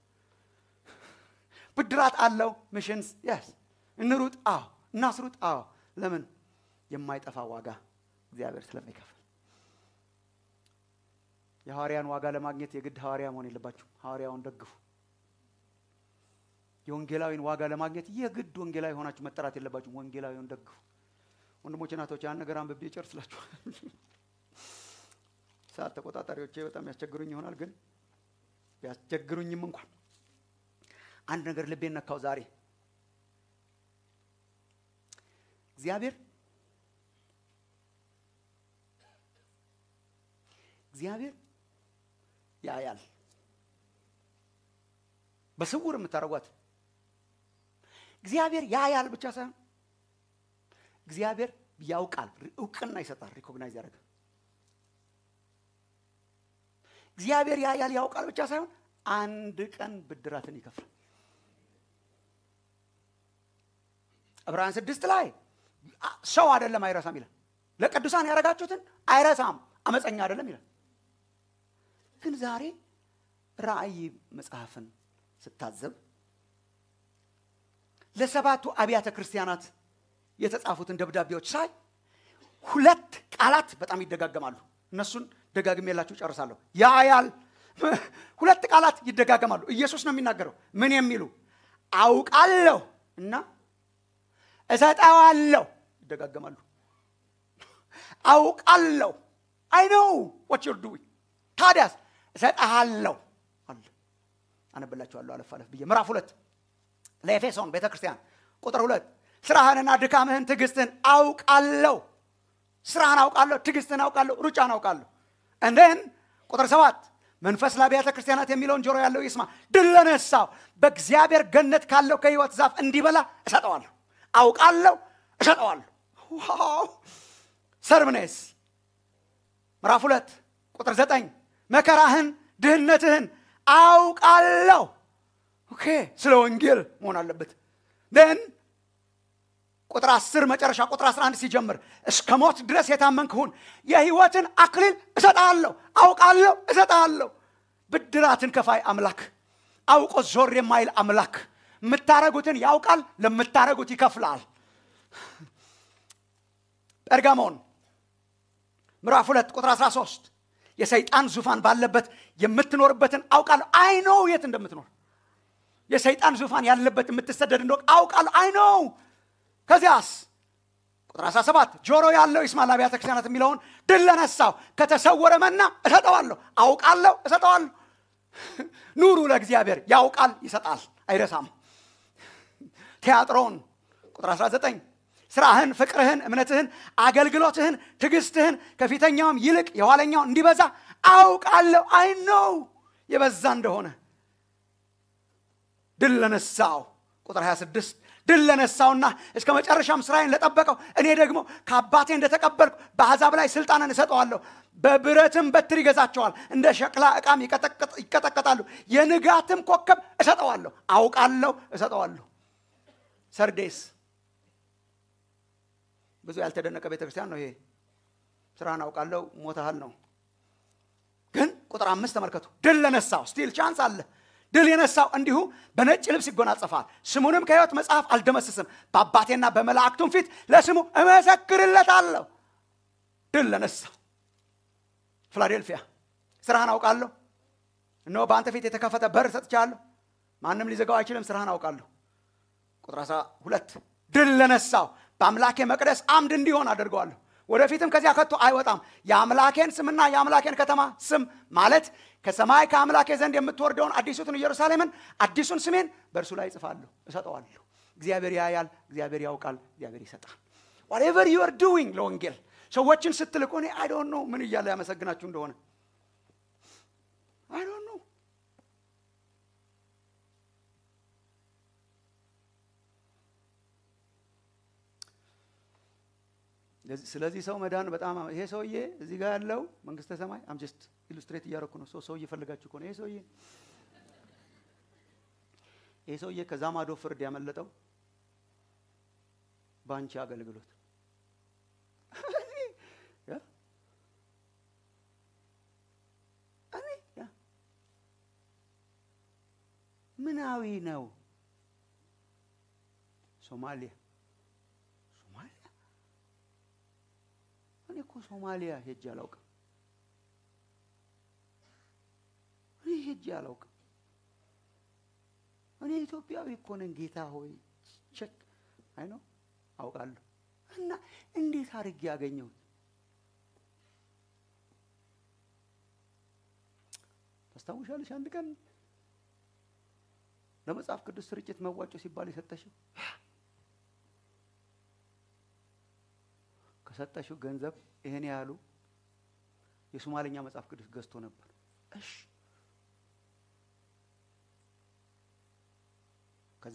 ብድራት አለው ሚሽንስ yes እንሩጥ አዎ እናስሩጥ አዎ ለምን የማይጠፋ ዋጋ እግዚአብሔር ስለሚከፍል የሐዋርያን ዋጋ ለማግኘት የግድ ሐዋርያ መሆን የለባችሁ ሐዋርያውን ደግፉ የወንጌላዊን ዋጋ ለማግኘት የግድ ወንጌላዊ ሆናችሁ መጠራት የለባችሁ ወንጌላዊውን ደግፉ ወንድሞቼ ናቶች ያን ነገር አንብቤ ጨርስላችሁ ሰዓት ተቆጣጣሪዎቼ በጣም ያስቸግሩኝ ይሆናል ግን ያስቸግሩኝም እንኳን አንድ ነገር ልቤን ነካው ዛሬ እግዚአብሔር እግዚአብሔር ያያል በስውር የምታረጓት እግዚአብሔር ያያል ብቻ ሳይሆን እግዚአብሔር ያውቃል እውቅና ይሰጣል ሪኮግናይዝ ያደርጋል እግዚአብሔር ያያል ያውቃል ብቻ ሳይሆን አንድ ቀን ብድራትን ይከፍላል ዕብራውያን ስድስት ላይ ሰው አይደለም አይረሳም ይላል ለቅዱሳን ያረጋችሁትን አይረሳም አመፀኛ አይደለም ይላል ግን ዛሬ ራእይ መጽሐፍን ስታዘብ ለሰባቱ አብያተ ክርስቲያናት የተጻፉትን ደብዳቤዎች ሳይ ሁለት ቃላት በጣም ይደጋገማሉ እነሱን ደጋግሜላችሁ ጨርሳለሁ ያያል ሁለት ቃላት ይደጋገማሉ ኢየሱስ ነው የሚናገረው ምን የሚሉ አውቃለሁ እና እሰጣዋለሁ ይደጋገማሉ አውቃለሁ I know what you're doing ታዲያስ እሰጣለሁ አለ አነበላችኋለሁ አለፍ አለፍ ብዬ ምዕራፍ ሁለት ለኤፌሶን ቤተክርስቲያን ቁጥር ሁለት ስራህንና ድካምህን ትግስትን አውቃለሁ ስራህን አውቃለሁ ትግስትን አውቃለሁ ሩጫን አውቃለሁ and then ቁጥር ሰባት መንፈስ ለአብያተ ክርስቲያናት የሚለውን ጆሮ ያለው ይስማ ድል ለነሳው በእግዚአብሔር ገነት ካለው ከሕይወት ዛፍ እንዲበላ እሰጠዋለሁ አውቃለሁ እሰጠዋለሁ ዋው ሰርምኔስ ምዕራፍ ሁለት ቁጥር ዘጠኝ መከራህን ድህነትህን አውቃለሁ ኦኬ ስለ ወንጌል መሆን አለበት then ቁጥር አስር መጨረሻ ቁጥር አስራ አንድ ሲጀምር እስከ ሞት ድረስ የታመንክ ሁን የሕይወትን አክሊል እሰጣለሁ አውቃለሁ እሰጣለሁ ብድራትን ከፋይ አምላክ አውቆ ዞር የማይል አምላክ ምታረጉትን ያውቃል ለምታረጉት ይከፍላል ጴርጋሞን ምዕራፍ ሁለት ቁጥር አስራ ሶስት የሰይጣን ዙፋን ባለበት የምትኖርበትን አውቃለሁ I know የት እንደምትኖር የሰይጣን ዙፋን ያለበት የምትሰደድ እንደሆነ አውቃለሁ I know ከዚያስ ቁጥር አስራ ሰባት ጆሮ ያለው ይስማ ለአብያተ ክርስቲያናት የሚለውን ድል ለነሳው ከተሰወረ መና እሰጠዋለሁ አውቃለሁ እሰጠዋለሁ ኑሩ ለእግዚአብሔር ያውቃል ይሰጣል አይረሳም ቲያጥሮን ቁጥር አስራ ዘጠኝ ስራህን ፍቅርህን እምነትህን አገልግሎትህን ትግስትህን ከፊተኛውም ይልቅ የኋለኛው እንዲበዛ አውቃለሁ I know የበዛ እንደሆነ ድል ለነሳው ቁጥር ሃያ ስድስት ድል ለነሳውና እስከ መጨረሻም ስራዬን ለጠበቀው እኔ ደግሞ ከአባቴ እንደተቀበልኩ በአሕዛብ ላይ ስልጣንን እሰጠዋለሁ። በብረትም በትር ይገዛቸዋል፣ እንደ ሸክላ ዕቃም ይቀጠቀጣሉ። የንጋትም ኮከብ እሰጠዋለሁ። አውቃለሁ፣ እሰጠዋለሁ። ሰርዴስ ብዙ ያልተደነቀ ቤተክርስቲያን ነው ይሄ። ስራን አውቃለሁ ሞተሃል ነው። ግን ቁጥር አምስት ተመልከቱ። ድል ለነሳው ስቲል ቻንስ አለ። ድል የነሳው እንዲሁ በነጭ ልብስ ይጎናጸፋል፣ ስሙንም ከሕይወት መጽሐፍ አልደመስስም፣ በአባቴና በመላእክቱም ፊት ለስሙ እመሰክርለታለሁ። ድል ለነሳው ፊላዴልፊያ ስራህን አውቃለሁ፣ እነሆ በአንተ ፊት የተከፈተ በር ሰጥቻለሁ፣ ማንም ሊዘጋው አይችልም። ስራህን አውቃለሁ። ቁጥር አስራ ሁለት ድል ለነሳው በአምላኬ መቅደስ አምድ እንዲሆን አደርገዋለሁ፣ ወደፊትም ከዚያ ከቶ አይወጣም። የአምላኬን ስምና የአምላኬን ከተማ ስም ማለት ከሰማይ ከአምላኬ ዘንድ የምትወርደውን አዲሱን ኢየሩሳሌምን አዲሱን ስሜን በእርሱ ላይ እጽፋለሁ፣ እሰጠዋለሁ። እግዚአብሔር ያያል፣ እግዚአብሔር ያውቃል፣ እግዚአብሔር ይሰጣል። whatever you are doing ለወንጌል ሰዎችን ስትልቁ እኔ I don't know ምን እያለ ያመሰግናችሁ እንደሆነ I don't know። ስለዚህ ሰው መዳን በጣም ይሄ ሰውዬ እዚህ ጋር ያለው መንግስተ ሰማይ አም ጀስት ኢሉስትሬት እያደረኩ ነው። ሰው ሰውዬ ፈልጋችሁ እኮ ነው። ይሄ ሰውዬ ይሄ ሰውዬ ከዛ ማዶ ፍርድ ያመለጠው ባንቺ አገልግሎት ያ አኔ ያ ምናዊ ነው። ሶማሊያ እኔ እኮ ሶማሊያ ሄጄ አላውቅም። እኔ ሄጄ አላውቅም። እኔ ኢትዮጵያዊ እኮ ነኝ። ጌታ ሆይ ቸክ አይ ነው አውቃለሁ። እና እንዴት አድርጌ ያገኘሁት? ታስታውሻለሽ? አንድ ቀን ለመጽሐፍ ቅዱስ ስርጭት መዋጮ ሲባል የሰጠሽው ከሰጠሽው ገንዘብ ይሄን ያሉ የሶማሊኛ መጽሐፍ ቅዱስ ገዝቶ ነበር። እሺ ከዛ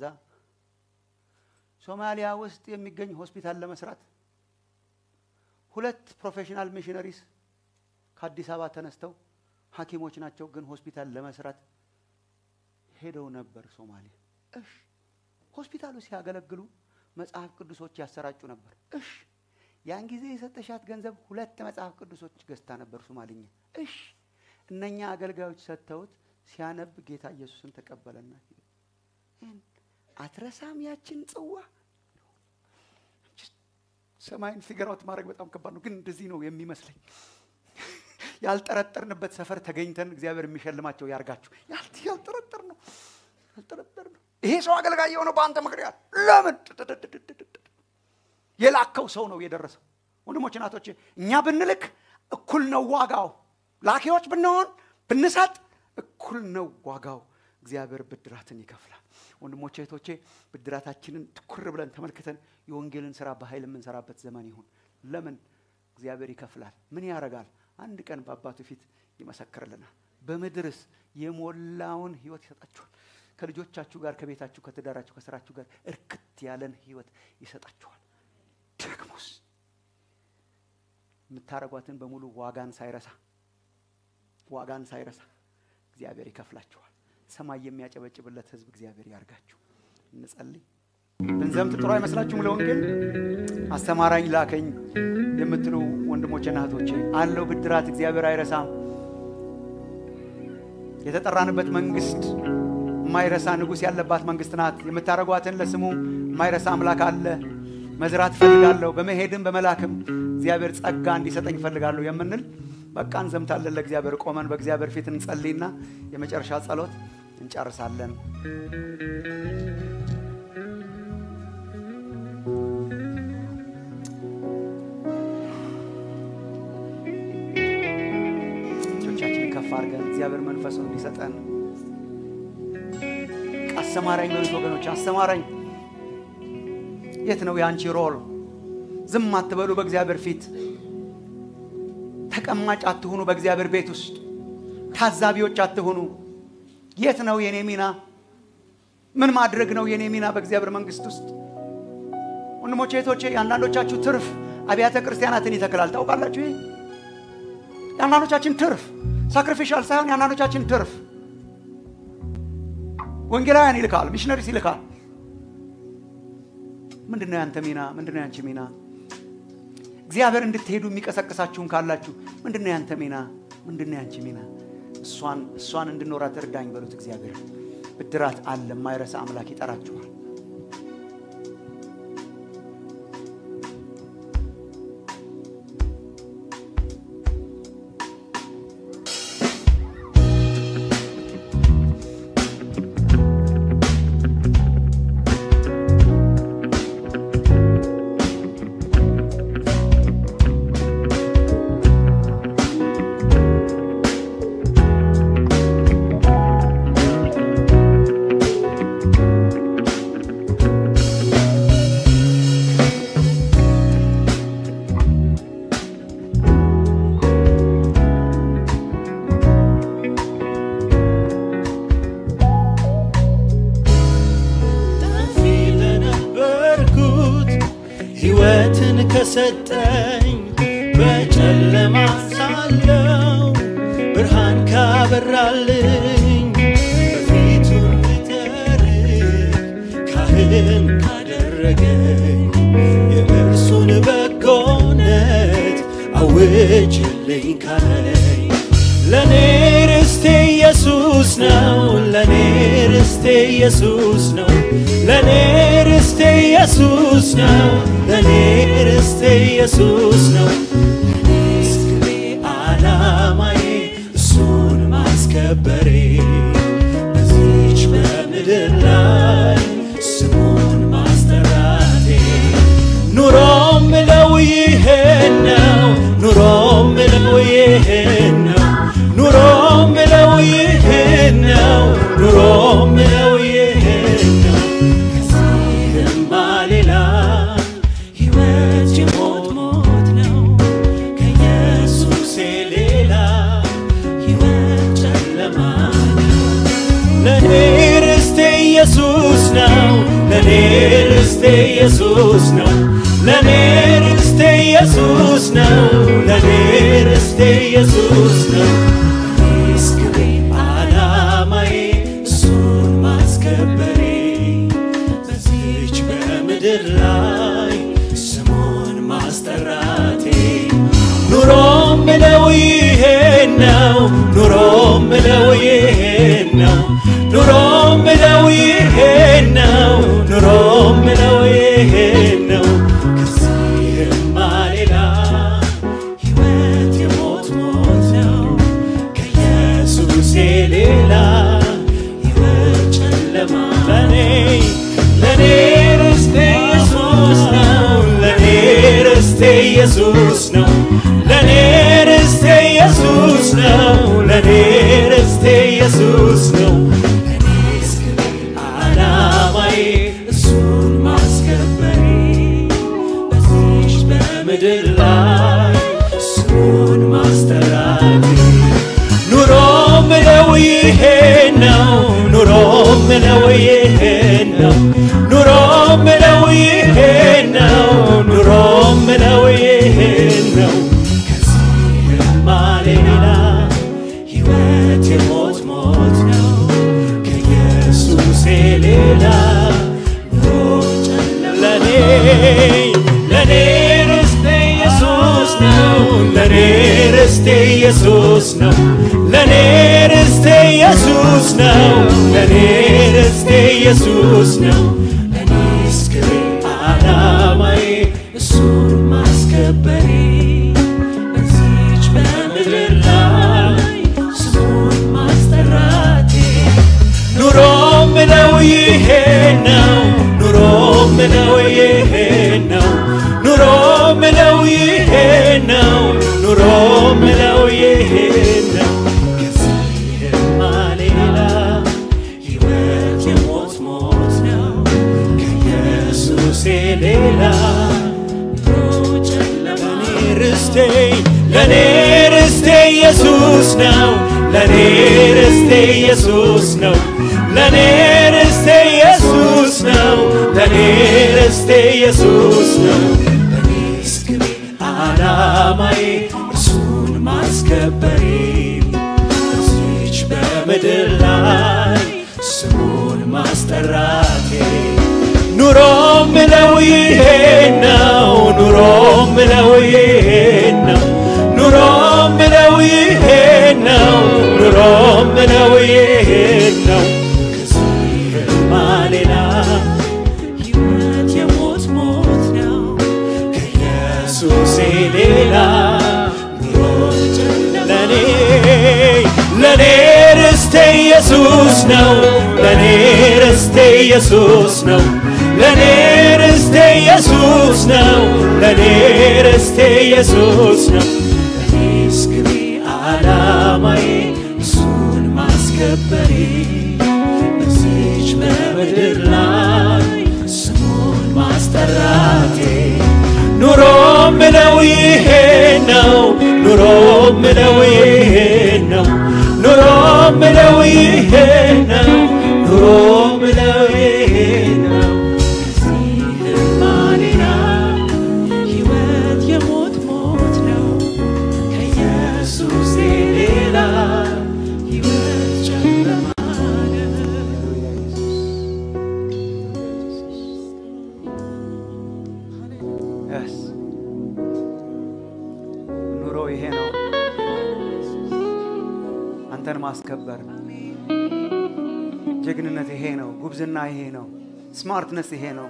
ሶማሊያ ውስጥ የሚገኝ ሆስፒታል ለመስራት ሁለት ፕሮፌሽናል ሚሽነሪስ ከአዲስ አበባ ተነስተው ሐኪሞች ናቸው፣ ግን ሆስፒታል ለመስራት ሄደው ነበር ሶማሊያ። እሺ ሆስፒታሉ ሲያገለግሉ መጽሐፍ ቅዱሶች ያሰራጩ ነበር። እሺ ያን ጊዜ የሰጠሻት ገንዘብ ሁለት መጽሐፍ ቅዱሶች ገዝታ ነበር ሶማሊኛ። እሺ እነኛ አገልጋዮች ሰጥተውት ሲያነብ ጌታ ኢየሱስን ተቀበለና አትረሳም ያችን ጽዋ። ሰማይን ፊገር አውት ማድረግ በጣም ከባድ ነው፣ ግን እንደዚህ ነው የሚመስለኝ። ያልጠረጠርንበት ሰፈር ተገኝተን እግዚአብሔር የሚሸልማቸው ያርጋችሁ። ያልጠረጠር ነው ያልጠረጠር ነው። ይሄ ሰው አገልጋይ የሆነው በአንተ ምክንያት ለምን የላከው ሰው ነው የደረሰው። ወንድሞች እናቶች እኛ ብንልክ እኩል ነው ዋጋው። ላኪዎች ብንሆን ብንሰጥ እኩል ነው ዋጋው። እግዚአብሔር ብድራትን ይከፍላል። ወንድሞቼ እህቶቼ ብድራታችንን ትኩር ብለን ተመልክተን የወንጌልን ሥራ በኃይል የምንሰራበት ዘመን ይሁን። ለምን እግዚአብሔር ይከፍላል። ምን ያረጋል? አንድ ቀን በአባቱ ፊት ይመሰክርልናል። በመድረስ የሞላውን ህይወት ይሰጣችኋል። ከልጆቻችሁ ጋር ከቤታችሁ ከተዳራችሁ ከስራችሁ ጋር እርክት ያለን ህይወት ይሰጣችኋል። ደግሞስ የምታረጓትን በሙሉ ዋጋን ሳይረሳ ዋጋን ሳይረሳ እግዚአብሔር ይከፍላችኋል። ሰማይ የሚያጨበጭብለት ህዝብ እግዚአብሔር ያርጋችሁ። እንጸልይ። በእንዘምት ጥሩ አይመስላችሁም? ለወንጌል አስተማራኝ ላከኝ የምትሉ ወንድሞችና እህቶቼ አለው ብድራት እግዚአብሔር አይረሳም። የተጠራንበት መንግስት ማይረሳ ንጉስ ያለባት መንግስት ናት። የምታረጓትን ለስሙ ማይረሳ አምላክ አለ። መዝራት ፈልጋለሁ በመሄድም በመላክም እግዚአብሔር ጸጋ እንዲሰጠኝ ፈልጋለሁ የምንል በቃ እንዘምታለን። ለእግዚአብሔር ቆመን በእግዚአብሔር ፊት እንጸልይና የመጨረሻ ጸሎት እንጨርሳለን። እጆቻችንን ከፍ አድርገን እግዚአብሔር መንፈሱን እንዲሰጠን አስተማራኝ በሉት ወገኖች፣ አስተማራኝ። የት ነው ያንቺ ሮል? ዝም አትበሉ በእግዚአብሔር ፊት። ተቀማጭ አትሁኑ በእግዚአብሔር ቤት ውስጥ። ታዛቢዎች አትሁኑ። የት ነው የኔ ሚና? ምን ማድረግ ነው የኔ ሚና በእግዚአብሔር መንግስት ውስጥ? ወንድሞቼ እህቶቼ ያንዳንዶቻችሁ ትርፍ አብያተ ክርስቲያናትን ይተክላል ታውቃላችሁ። ይሄ ያንዳንዶቻችን ትርፍ ሳክሪፊሻል ሳይሆን ያንዳንዶቻችን ትርፍ ወንጌላውያን ይልካል፣ ሚሽነሪስ ይልካል። ምንድነው ያንተ ሚና? ምንድነው ያንቺ ሚና? እግዚአብሔር እንድትሄዱ የሚቀሰቅሳችሁን ካላችሁ ምንድነው ያንተ ሚና? ምንድነው ያንቺ ሚና? እሷን እሷን እንድንኖራት እርዳኝ በሉት። እግዚአብሔር ብድራት አለ፣ የማይረሳ አምላክ ይጠራችኋል። ሰጠኝ በጨለማ ሳለው ብርሃን ካበራልኝ በፊቱ ልተርክ ካህን ካደረገኝ የእርሱን በጎነት አውጅልኝ ካለኝ ለኔ ርስቴ ኢየሱስ ነው ለኔ ርስቴ ኢየሱስ ነው ለኔ ርስቴ ኢየሱስ ነው ለኔ ርስቴ ኢየሱስ ነው ለኔ ዓላማዬ እሱን ማስከበሬ በዚች በምድር ላይ ስሙን ማስጠራቴ ኑሮም ነው ይሄን ነው ኑሮም ነው ይሄን ነው ኑሮም ነው ይሄን ነው ኑሮም ነው ይሄን ነው ከዚህማ ሌላ ሕይወት የሞት ሞት ነው ከኢየሱስ ሌላ ሕይወት ጨለማ ነው ለኔ ርስቴ ኢየሱስ ነው ለኔ ርስቴ ኢየሱስ ነው ለኔ ርስቴ ኢየሱስ ነው ለኔ ርስቴ ኢየሱስ ነው እስክሬ ዓላማዬ እሱን ማስከበሬ በዚች በምድር ላይ ስሙን ማስጠራቴ ኑሮም ነው ይሄን ነው ኑሮም ነው ይሄን ነው ኑሮም ነው ይሄን ነው ኑሮም ነው ይሄን ነው ከዚህማ ሌላ ሕይወት የሞት ሞት ነው ከኢየሱስ ሌላ ሕይወት ጨለማ ለኔ ለኔ ርስቴ ኢየሱስ ነው ለኔ ርስቴ ኢየሱስ ነው ለኔ ርስቴ ኢየሱስ ነው ለኔ ርስቴ ኢየሱስ ነው ለኔ እስክሬ ዓላማዬ እሱን ማስከበሬ በዚች በምድር ላይ ስሙን ማስጠራቴ ኑሮም ነው ይሄን ነው ኑሮም ነው ይሄን ነው ኑሮም ነው ይሄን ነው ኑሮም ነው ይሄን ነው ከዚህማ ሌላ ሕይወት የሞት ሞት ነው ከኢየሱስ ሌላ ኑሮ ጨለማ ለኔ ለኔ ርስቴ ኢየሱስ ነው ለኔ ርስቴ ኢየሱስ ነው ለኔ ርስቴ ኢየሱስ ነው ለኔ ርስቴ ኢየሱስ ነው ለኔ እስክሬ ዓላማዬ እሱን ማስከበሬ በዚች በምድር ላይ ስሙን ማስጠራቴ ኑሮም ነው ይሄን ነው ኑሮም ነው ይሄን ነው ኑሮም ነው ይሄን ነው ኑሮም ነው ይሄን ነው ከዚህማ ሌላ ሕይወት የሞት ሞት ነው ከኢየሱስ ሌላ ኑሮ ጨለማ ለኔ ርስቴ ለኔ ርስቴ ኢየሱስ ነው ለኔ ርስቴ ኢየሱስ ነው ለኔ ርስቴ ነው ለኔ ርስቴ ኢየሱስ ነው ለኔስ ግቤ ዓላማዬ እርሱን ማስከበሬ እዚች በምድር ላይ ስሙን ማስጠራቴ ኑሮ ምለው ይሄ ነው ኑሮ ምለው ይሄ ነው ኑሮ ምለው ይሄ ነው ኑሮ ምለው ይሄ ነው ከዚህማ ሌላ ሕይወት የሞት ሞት ነው ከኢየሱስ ሌላ ኑሮ ለኔ ለኔ ርስቴ ኢየሱስ ነው ለኔ ርስቴ ኢየሱስ ነው ለኔ ርስቴ ኢየሱስ ነው ለኔ ርስቴ ኢየሱስ ነው ለኔስ ግቤ ዓላማዬ እሱን ማስከበሬ በዚች በምድር ላይ ስሙን ማስጠራቴ ኑሮ ምለው ይሄ ነው ኑሮ ምለው ይሄ ነው ኑሮ ምለው ይሄ ነው ኑሮ ምለው ይሄ ነው ከዚህማ ሌላ ሕይወት የሞት ሞት ነው ከኢየሱስ ሌላ ሕይወት ጨለማ Yes. ኑሮ ይሄ ነው አንተን ማስከበር ጀግንነት ይሄ ነው ጉብዝና ይሄ ነው ስማርትነስ ይሄ ነው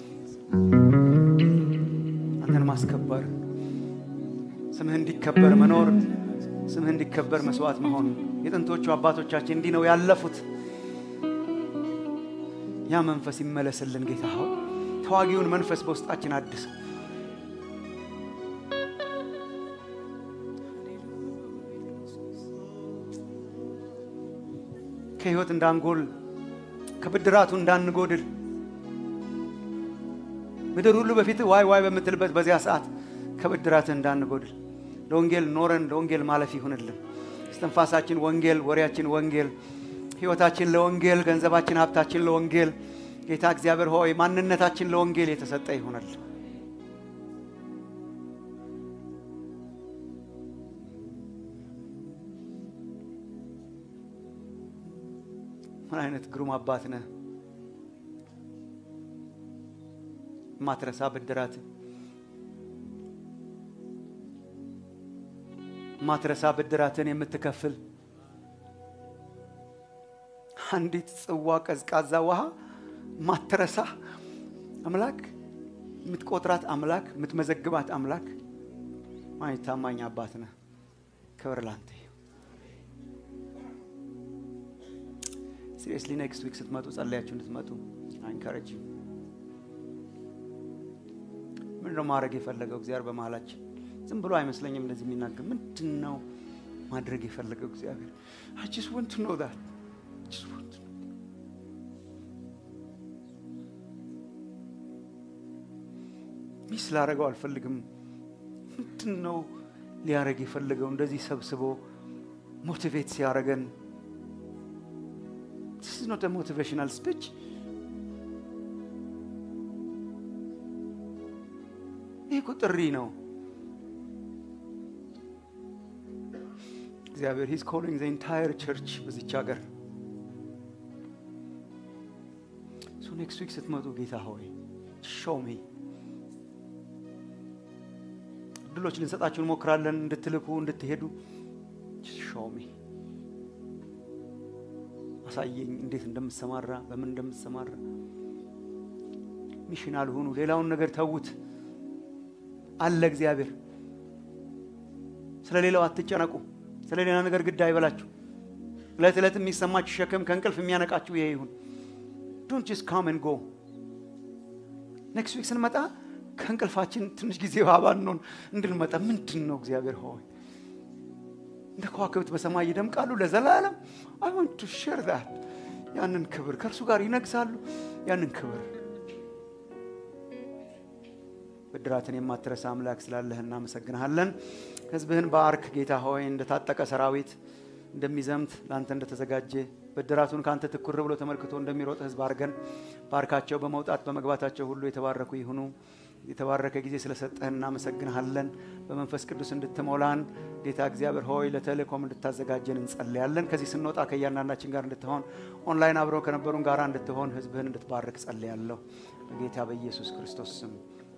አንተን ማስከበር ስምህ እንዲከበር መኖር ስምህ እንዲከበር መስዋዕት መሆን የጥንቶቹ አባቶቻችን እንዲህ ነው ያለፉት ያ መንፈስ ይመለስልን ጌታ ሆይ ተዋጊውን መንፈስ በውስጣችን አድስ ከህይወት እንዳንጎል ከብድራቱ እንዳንጎድል ምድር ሁሉ በፊት ዋይ ዋይ በመትልበት በዚያ ሰዓት ከብድራቱ እንዳንጎድል ለወንጌል ኖረን ለወንጌል ማለፍ ይሁንልን እስትንፋሳችን ወንጌል ወሬያችን ወንጌል ህይወታችን ለወንጌል ገንዘባችን ሀብታችን ለወንጌል ጌታ እግዚአብሔር ሆይ ማንነታችን ለወንጌል የተሰጠ ይሁንልን ምን አይነት ግሩም አባት ነህ ማትረሳ ብድራት ማትረሳ ብድራትን የምትከፍል አንዲት ጽዋ ቀዝቃዛ ውሃ ማትረሳ አምላክ የምትቆጥራት አምላክ የምትመዘግባት አምላክ ማይ ታማኝ አባት ነህ ክብር ላንተ Seriously, next week ስትመጡ ጸልያችሁ እንድትመጡ I encourage you. ምን ነው ማድረግ የፈለገው እግዚአብሔር በመሃላችን ዝም ብሎ አይመስለኝም እንደዚህ የሚናገር ምንድነው ማድረግ የፈለገው እግዚአብሔር I just want to know that. I just want to know. ሚስ ላረጋው አልፈልግም ምንድነው ሊያረግ የፈለገው እንደዚህ ሰብስቦ ሞቲቬት ሲያረገን This is not a motivational speech. ይህ ጥሪ ነው እግዚአብሔር he's calling the entire church በዚች ሀገር so next week ስትመጡ ጌታ ሆይ show me ድሎች ልንሰጣችሁ እንሞክራለን እንድትልኩ እንድትሄዱ show me አሳየኝ እንዴት እንደምሰማራ በምን እንደምሰማራ ሚሽናል ሆኑ ሌላውን ነገር ተውት አለ እግዚአብሔር ስለሌላው አትጨነቁ ስለሌላ ነገር ግድ አይበላችሁ ለተለት የሚሰማችሁ ሸክም ከእንቅልፍ የሚያነቃችሁ ይሄ ይሁን don't just come and go next week ስንመጣ ከእንቅልፋችን ትንሽ ጊዜ ባባን ነው እንድንመጣ ምንድነው እግዚአብሔር ሆይ እንደ ከዋክብት በሰማይ ይደምቃሉ ለዘላለም I want to share that ያንን ክብር ከርሱ ጋር ይነግሳሉ ያንን ክብር ብድራትን የማትረሳ አምላክ ስላለህ እናመሰግናለን ህዝብህን ባርክ ጌታ ሆይ እንደታጠቀ ሰራዊት እንደሚዘምት ላንተ እንደተዘጋጀ ብድራቱን ካንተ ትኩር ብሎ ተመልክቶ እንደሚሮጥ ህዝብ አድርገን ባርካቸው። በመውጣት በመግባታቸው ሁሉ የተባረኩ ይሁኑ። የተባረከ ጊዜ ስለሰጠህን እናመሰግንሃለን። በመንፈስ ቅዱስ እንድትሞላን ጌታ እግዚአብሔር ሆይ ለተልእኮም እንድታዘጋጀን እንጸልያለን። ከዚህ ስንወጣ ከእያንዳንዳችን ጋር እንድትሆን ኦንላይን አብረው ከነበሩን ጋር እንድትሆን ህዝብህን እንድትባርክ ጸልያለሁ በጌታ በኢየሱስ ክርስቶስ ስም